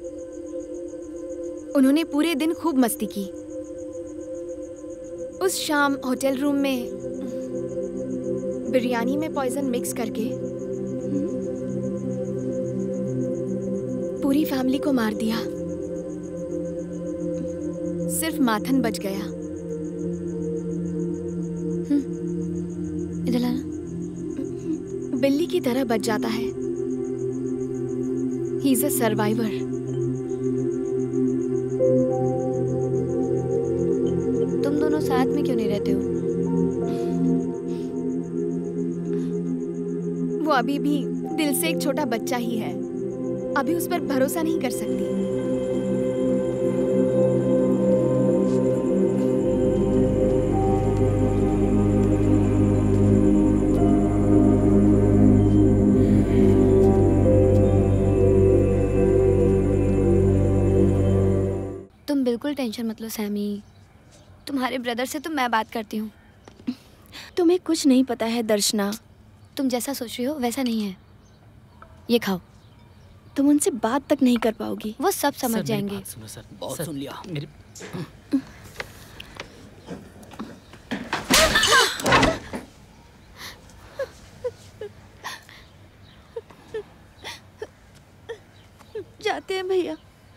[SPEAKER 8] उन्होंने पूरे दिन खूब मस्ती की। उस शाम होटल रूम में बिरयानी में पॉइजन मिक्स करके पूरी फैमिली को मार दिया। सिर्फ माथन बच गया।
[SPEAKER 13] इधर लाना।
[SPEAKER 8] बिल्ली की तरह बच जाता है। He is a survivor.
[SPEAKER 13] तुम दोनों साथ में क्यों नहीं रहते हो?
[SPEAKER 8] वो अभी भी दिल से एक छोटा बच्चा ही है। अभी उस पर भरोसा नहीं कर सकती।
[SPEAKER 13] तुम बिल्कुल टेंशन मत लो सैमी। तुम्हारे ब्रदर से तो मैं बात करती हूँ।
[SPEAKER 11] तुम्हें कुछ नहीं पता है दर्शना।
[SPEAKER 13] तुम जैसा सोच रही हो वैसा नहीं है। ये खाओ।
[SPEAKER 11] तुम उनसे बात तक नहीं कर पाओगी।
[SPEAKER 13] वो सब समझ जाएंगे।
[SPEAKER 3] सुनो सर, बहुत सर, सुन लिया मेरे।
[SPEAKER 11] जाते हैं भैया।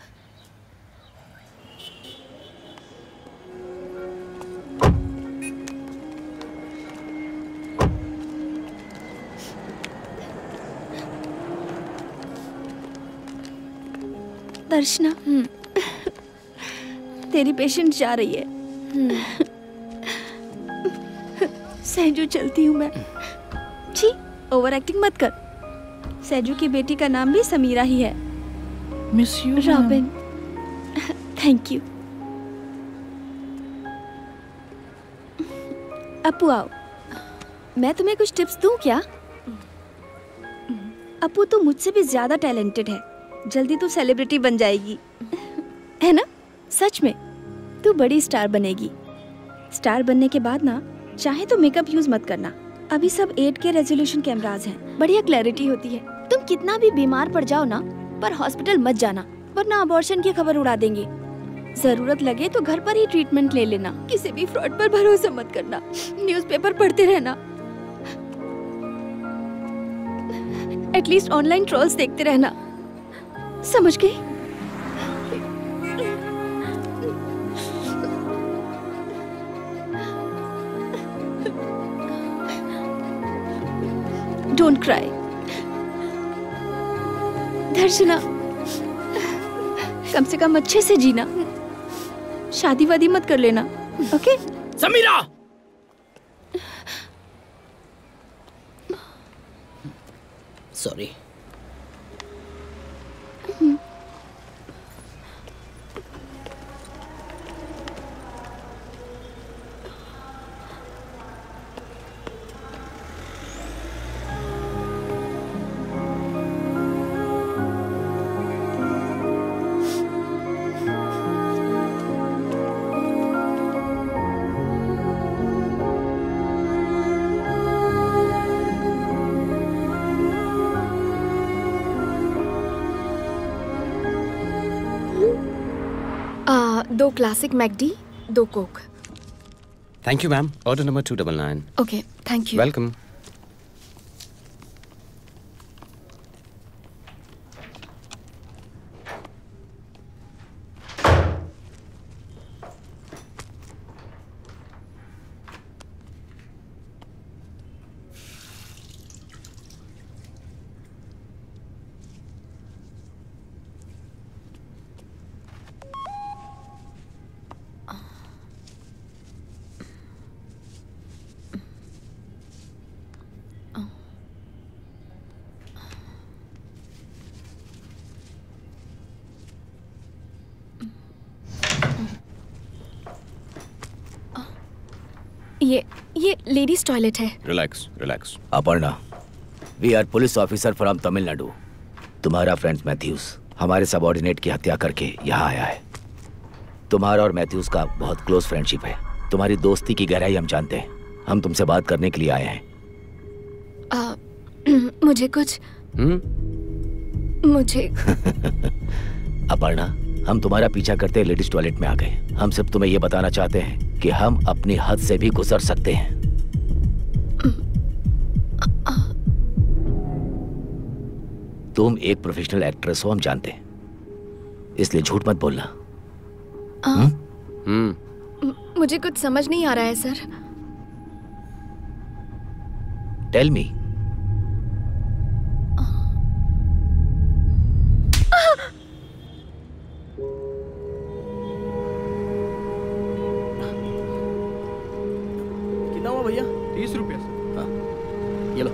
[SPEAKER 11] दर्शना, तेरी पेशेंट जा रही है। सहजू चलती हूँ मैं। छी, ओवर एक्टिंग मत कर। सहजू की बेटी का नाम भी समीरा ही है।
[SPEAKER 14] Miss you
[SPEAKER 11] Robin. Thank you. Appu आओ, मैं तुम्हें कुछ टिप्स दूं क्या? अपू तो मुझसे भी ज्यादा टैलेंटेड है। जल्दी तू सेलिब्रिटी बन जाएगी, है ना? सच में तू बड़ी स्टार बनेगी। स्टार बनने के बाद ना चाहे तो मेकअप यूज मत करना। अभी सब एट के रेजोल्यूशन कैमरास हैं, बढ़िया क्लैरिटी होती है। तुम कितना भी बीमार पड़ जाओ ना, पर हॉस्पिटल मत जाना, वरना अबॉर्शन की खबर उड़ा देंगे। जरूरत लगे तो घर पर ही ट्रीटमेंट ले लेना। किसी भी फ्रॉड पर भरोसा मत करना, न्यूज़पेपर पढ़ते रहना, एटलीस्ट ऑनलाइन ट्रोल्स देखते रहना। समझ गई? Don't cry. दर्शना, कम से कम अच्छे से जीना, शादी वादी मत कर लेना, ओके?
[SPEAKER 1] समीरा!
[SPEAKER 3] सॉरी।
[SPEAKER 8] दो क्लासिक मैकडी, दो Coke.
[SPEAKER 6] Thank you ma'am. Order number two double nine.
[SPEAKER 8] Okay, thank you.
[SPEAKER 6] Welcome.
[SPEAKER 8] ये ये लेडीज टॉयलेट है।
[SPEAKER 6] Relax relax.
[SPEAKER 2] Aparna, we are police officer from Tamil Nadu. तुम्हारा फ्रेंड मैथ्यूज हमारे सबऑर्डिनेट की हत्या करके यहाँ आया है। तुम्हारा और मैथ्यूज का बहुत क्लोज फ्रेंडशिप है। तुम्हारी दोस्ती की गहराई हम जानते हैं। हम तुमसे बात करने के लिए आए हैं।
[SPEAKER 8] आ, मुझे कुछ मुझे
[SPEAKER 2] अपर्णा, हम तुम्हारा पीछा करते लेडीज टॉयलेट में आ गए। हम सिर्फ तुम्हें यह बताना चाहते हैं कि हम अपनी हद से भी गुजर सकते हैं। तुम एक प्रोफेशनल एक्ट्रेस हो, हम जानते हैं, इसलिए झूठ मत बोलना।
[SPEAKER 8] हम्म मुझे कुछ समझ नहीं आ रहा है सर।
[SPEAKER 2] Tell me.
[SPEAKER 1] कितना हुआ भैया?
[SPEAKER 15] तीस रुपये।
[SPEAKER 1] हाँ, ये लो।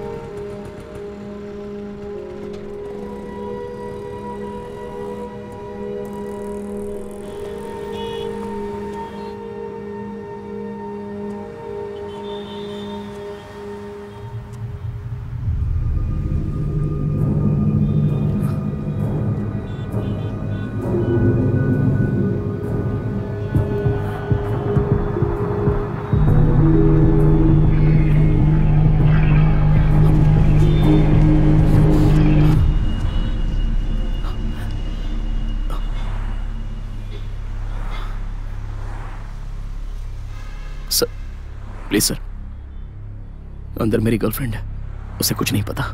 [SPEAKER 1] प्लीज सर, अंदर मेरी गर्लफ्रेंड है, उसे कुछ नहीं पता।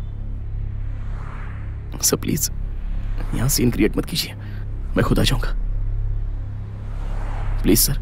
[SPEAKER 1] सर प्लीज यहां सीन क्रिएट मत कीजिए, मैं खुद आ जाऊंगा। Please sir.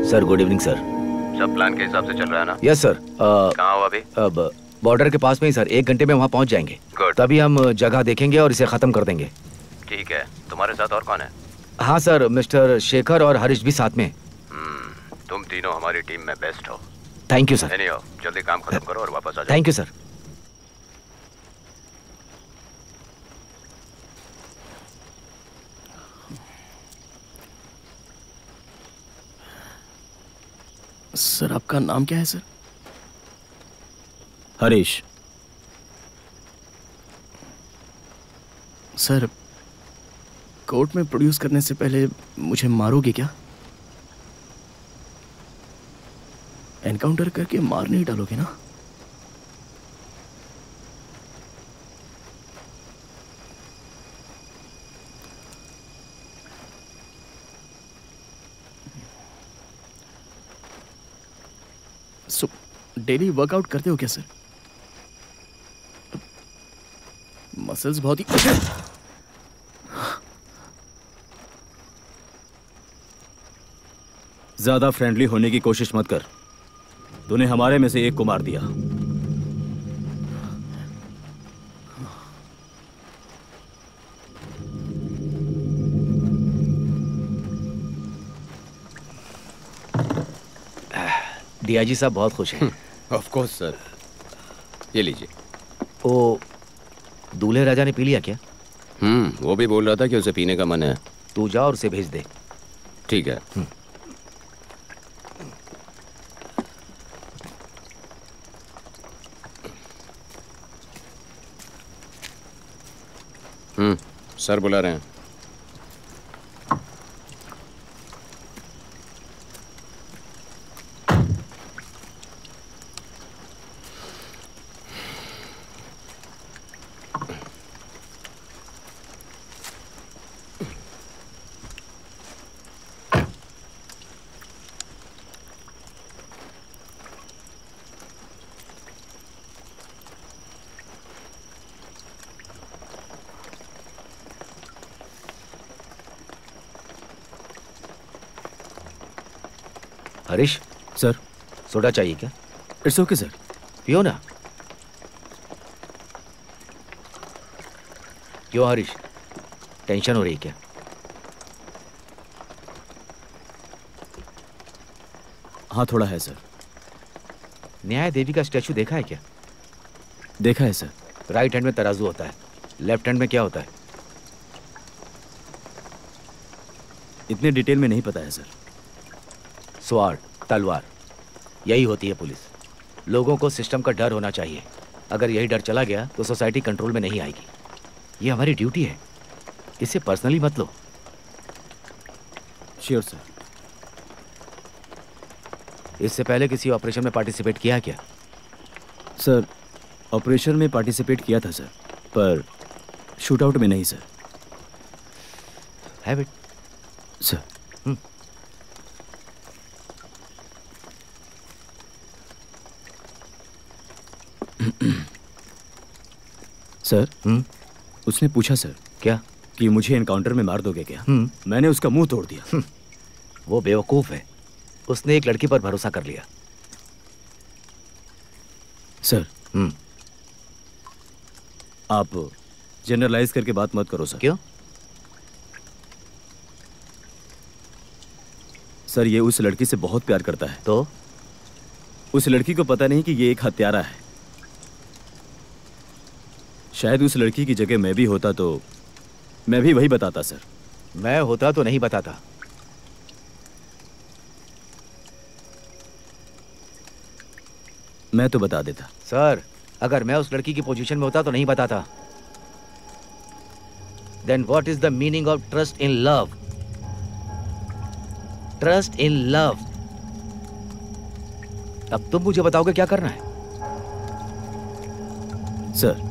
[SPEAKER 2] Sir good evening sir.
[SPEAKER 7] सब प्लान के हिसाब से चल रहा है ना?
[SPEAKER 2] Yes sir.
[SPEAKER 7] कहाँ हो अभी?
[SPEAKER 2] अब बॉर्डर के पास में ही सर, एक घंटे में वहाँ पहुँच जाएंगे।
[SPEAKER 7] Good.
[SPEAKER 2] तभी हम जगह देखेंगे और इसे खत्म कर देंगे।
[SPEAKER 7] ठीक है। तुम्हारे साथ और कौन है?
[SPEAKER 2] हाँ सर, मिस्टर शेखर और हरीश भी साथ में।
[SPEAKER 7] तुम तीनों हमारी टीम में बेस्ट हो।
[SPEAKER 2] Thank you sir.
[SPEAKER 7] नहीं हो, जल्दी काम खत्म करो और वापस आ जाओ।
[SPEAKER 2] Thank you sir.
[SPEAKER 1] सर आपका नाम क्या है सर?
[SPEAKER 5] हरीश।
[SPEAKER 1] सर कोर्ट में प्रोड्यूस करने से पहले मुझे मारोगे क्या? एनकाउंटर करके मार नहीं डालोगे ना? सो डेली वर्कआउट करते हो क्या सर? मसल्स बहुत ही
[SPEAKER 5] ज्यादा फ्रेंडली होने की कोशिश मत कर। तूने हमारे में से एक को मार दिया।
[SPEAKER 2] डीआईजी साहब बहुत खुश हैं।
[SPEAKER 7] Of course sir. ये लीजिए।
[SPEAKER 2] वो दूल्हे राजा ने पी लिया क्या?
[SPEAKER 7] हम्म वो भी बोल रहा था कि उसे पीने का मन है।
[SPEAKER 2] तू जा और उसे भेज दे।
[SPEAKER 7] ठीक है। हम्म सर बुला रहे हैं।
[SPEAKER 2] हरीश
[SPEAKER 5] सर।
[SPEAKER 2] सोडा चाहिए क्या?
[SPEAKER 5] It's okay sir.
[SPEAKER 2] पियो ना। क्यों हरीश, टेंशन हो रही है क्या?
[SPEAKER 5] हाँ थोड़ा है सर।
[SPEAKER 2] न्याय देवी का स्टैचू देखा है क्या?
[SPEAKER 5] देखा है सर।
[SPEAKER 2] राइट हैंड में तराजू होता है, लेफ्ट हैंड में क्या होता है?
[SPEAKER 5] इतने डिटेल में नहीं पता है सर।
[SPEAKER 2] स्वार्ड, तलवार, यही होती है पुलिस। लोगों को सिस्टम का डर होना चाहिए। अगर यही डर चला गया तो सोसाइटी कंट्रोल में नहीं आएगी। ये हमारी ड्यूटी है, इसे पर्सनली मत लो।
[SPEAKER 5] Sure sir.
[SPEAKER 2] इससे पहले किसी ऑपरेशन में पार्टिसिपेट किया क्या?
[SPEAKER 5] सर ऑपरेशन में पार्टिसिपेट किया था सर, पर शूटआउट में नहीं sir.
[SPEAKER 2] Habit
[SPEAKER 5] sir. Sir
[SPEAKER 2] hmm
[SPEAKER 5] उसने पूछा सर
[SPEAKER 2] क्या
[SPEAKER 5] कि मुझे एनकाउंटर में मार दोगे क्या?
[SPEAKER 2] हम्म
[SPEAKER 5] मैंने उसका मुंह तोड़ दिया।
[SPEAKER 2] वो बेवकूफ है, उसने एक लड़की पर भरोसा कर लिया।
[SPEAKER 5] सर
[SPEAKER 2] हम्म
[SPEAKER 5] आप जनरलाइज करके बात मत करो सर।
[SPEAKER 2] क्यों?
[SPEAKER 5] सर ये उस लड़की से बहुत प्यार करता है।
[SPEAKER 2] तो
[SPEAKER 5] उस लड़की को पता नहीं कि ये एक हत्यारा है। शायद उस लड़की की जगह मैं भी होता तो मैं भी वही बताता सर।
[SPEAKER 2] मैं होता तो नहीं बताता।
[SPEAKER 5] मैं तो बता देता।
[SPEAKER 2] सर अगर मैं उस लड़की की पोजीशन में होता तो नहीं बताता। Then what is the meaning of trust in love? Trust in love. अब तुम मुझे बताओगे क्या करना है?
[SPEAKER 5] सर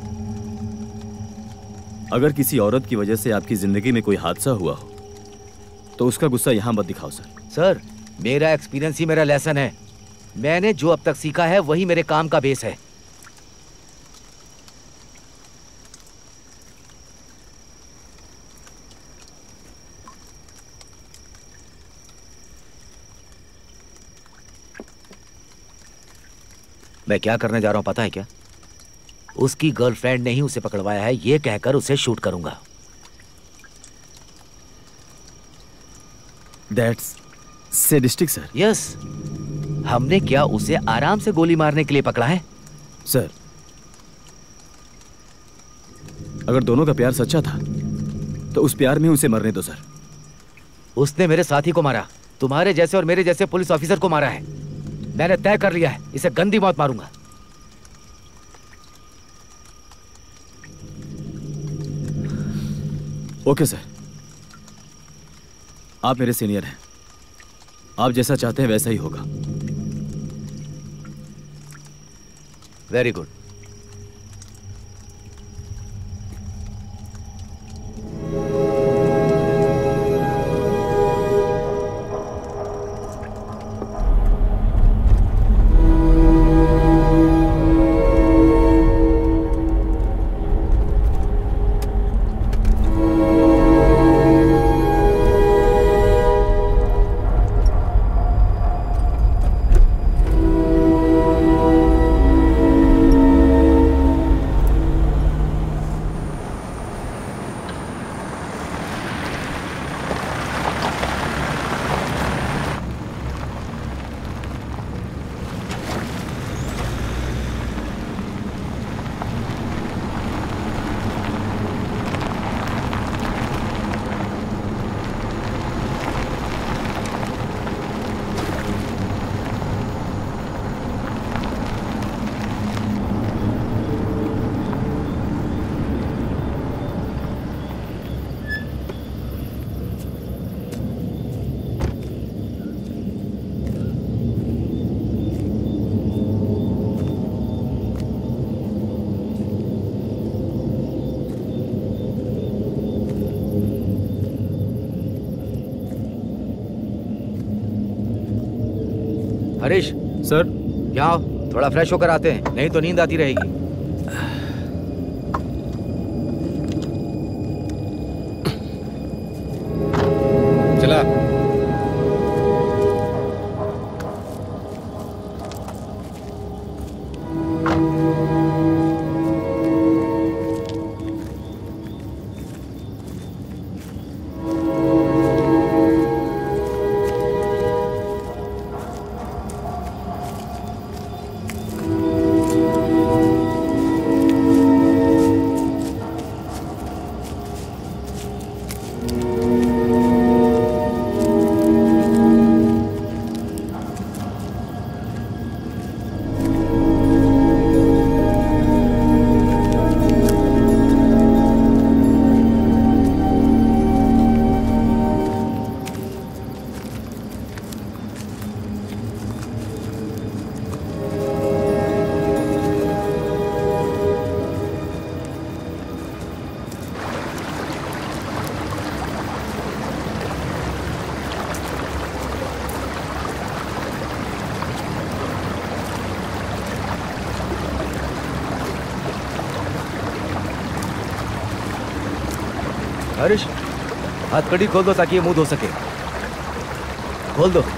[SPEAKER 5] अगर किसी औरत की वजह से आपकी जिंदगी में कोई हादसा हुआ हो तो उसका गुस्सा यहां मत दिखाओ सर।
[SPEAKER 2] सर मेरा एक्सपीरियंस ही मेरा लेसन है। मैंने जो अब तक सीखा है वही मेरे काम का बेस है। मैं क्या करने जा रहा हूँ पता है क्या? उसकी गर्लफ्रेंड ने ही उसे पकड़वाया है ये कहकर उसे शूट करूंगा।
[SPEAKER 5] That's sadistic, sir.
[SPEAKER 2] यस, हमने क्या उसे आराम से गोली मारने के लिए पकड़ा है?
[SPEAKER 5] सर, अगर दोनों का प्यार सच्चा था तो उस प्यार में उसे मरने दो सर।
[SPEAKER 2] उसने मेरे साथी को मारा, तुम्हारे जैसे और मेरे जैसे पुलिस ऑफिसर को मारा है। मैंने तय कर लिया है, इसे गंदी मौत मारूंगा।
[SPEAKER 5] ओके सर, आप मेरे सीनियर हैं, आप जैसा चाहते हैं वैसा ही होगा।
[SPEAKER 2] Very good. हरीश
[SPEAKER 5] सर,
[SPEAKER 2] यहाँ आओ, थोड़ा फ्रेश होकर आते हैं, नहीं तो नींद आती रहेगी।
[SPEAKER 7] चला।
[SPEAKER 2] हरीश, हथकड़ी खोल दो ताकि ये मुंह धो सके। खोल दो।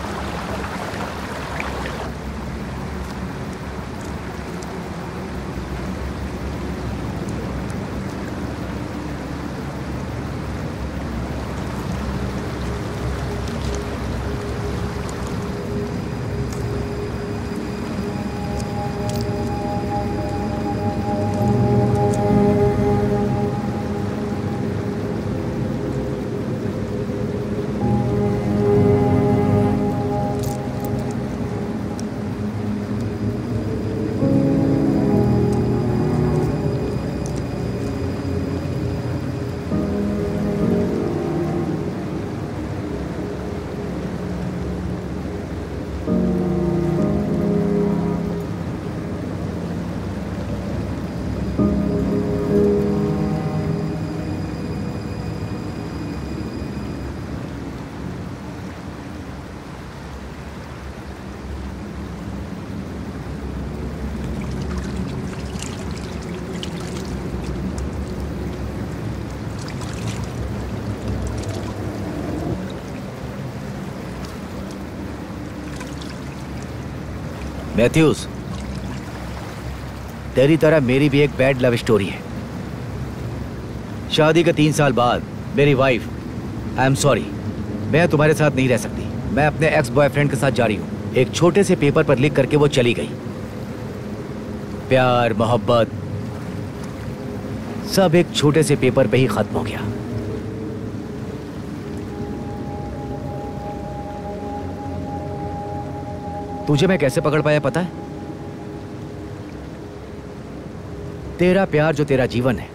[SPEAKER 2] मैथ्यूज, तेरी तरह मेरी भी एक बैड लव स्टोरी है। शादी के तीन साल बाद मेरी वाइफ, आई एम सॉरी, मैं तुम्हारे साथ नहीं रह सकती। मैं अपने एक्स बॉयफ्रेंड के साथ जा रही हूँ। एक छोटे से पेपर पर लिख करके वो चली गई। प्यार मोहब्बत सब एक छोटे से पेपर पे ही खत्म हो गया। तुझे मैं कैसे पकड़ पाया पता है? तेरा प्यार जो तेरा जीवन है,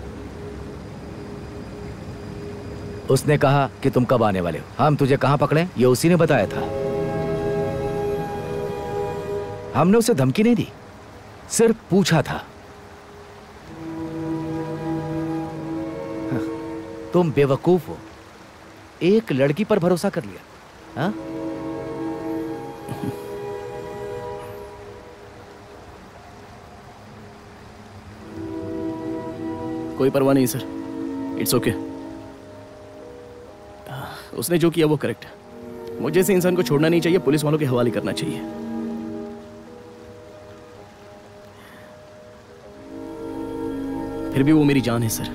[SPEAKER 2] उसने कहा कि तुम कब आने वाले हो। हम तुझे कहां पकड़े ये उसी ने बताया था। हमने उसे धमकी नहीं दी, सिर्फ पूछा था। तुम बेवकूफ हो, एक लड़की पर भरोसा कर लिया। हाँ?
[SPEAKER 1] कोई परवाह नहीं सर, इट्स ओके। उसने जो किया वो करेक्ट है। मुझे जैसे इंसान को छोड़ना नहीं चाहिए, पुलिस वालों के हवाले करना चाहिए। फिर भी वो मेरी जान है sir.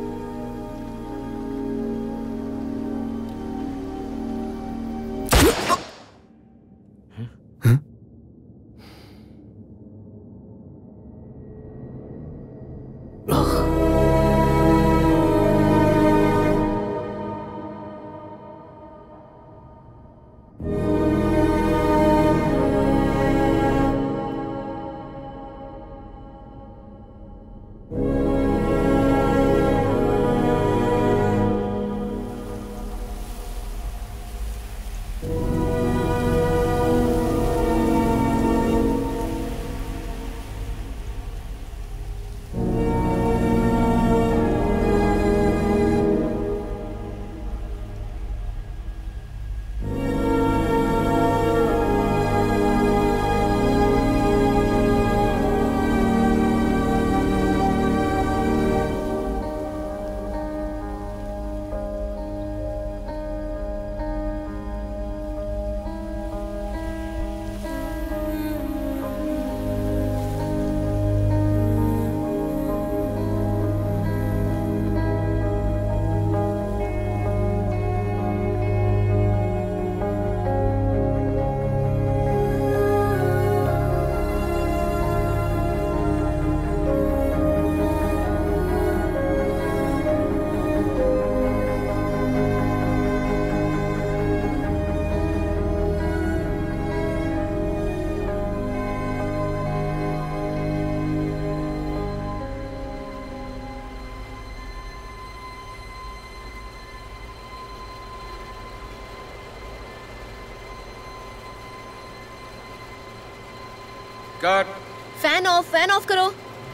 [SPEAKER 7] Cut.
[SPEAKER 9] Fan off, fan off करो।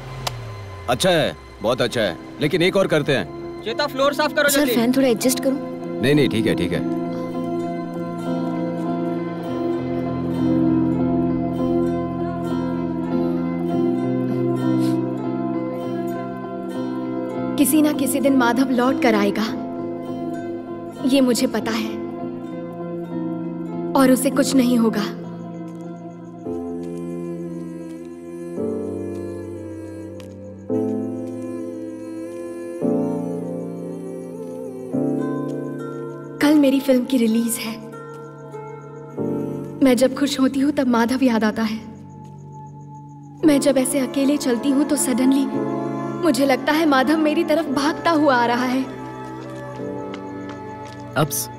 [SPEAKER 7] अच्छा है, बहुत अच्छा है, लेकिन एक और करते हैं।
[SPEAKER 4] चेता फ्लोर साफ करो
[SPEAKER 9] सर,
[SPEAKER 4] जल्दी।
[SPEAKER 9] फैन थोड़ा एडजस्ट करो।
[SPEAKER 7] नहीं नहीं ठीक है ठीक है।
[SPEAKER 8] किसी ना किसी दिन माधव लौट कर आएगा, ये मुझे पता है, और उसे कुछ नहीं होगा। कल मेरी फिल्म की रिलीज है। मैं जब खुश होती हूँ तब माधव याद आता है। मैं जब ऐसे अकेले चलती हूँ तो सडनली मुझे लगता है माधव मेरी तरफ भागता हुआ आ रहा है।
[SPEAKER 1] अब्स,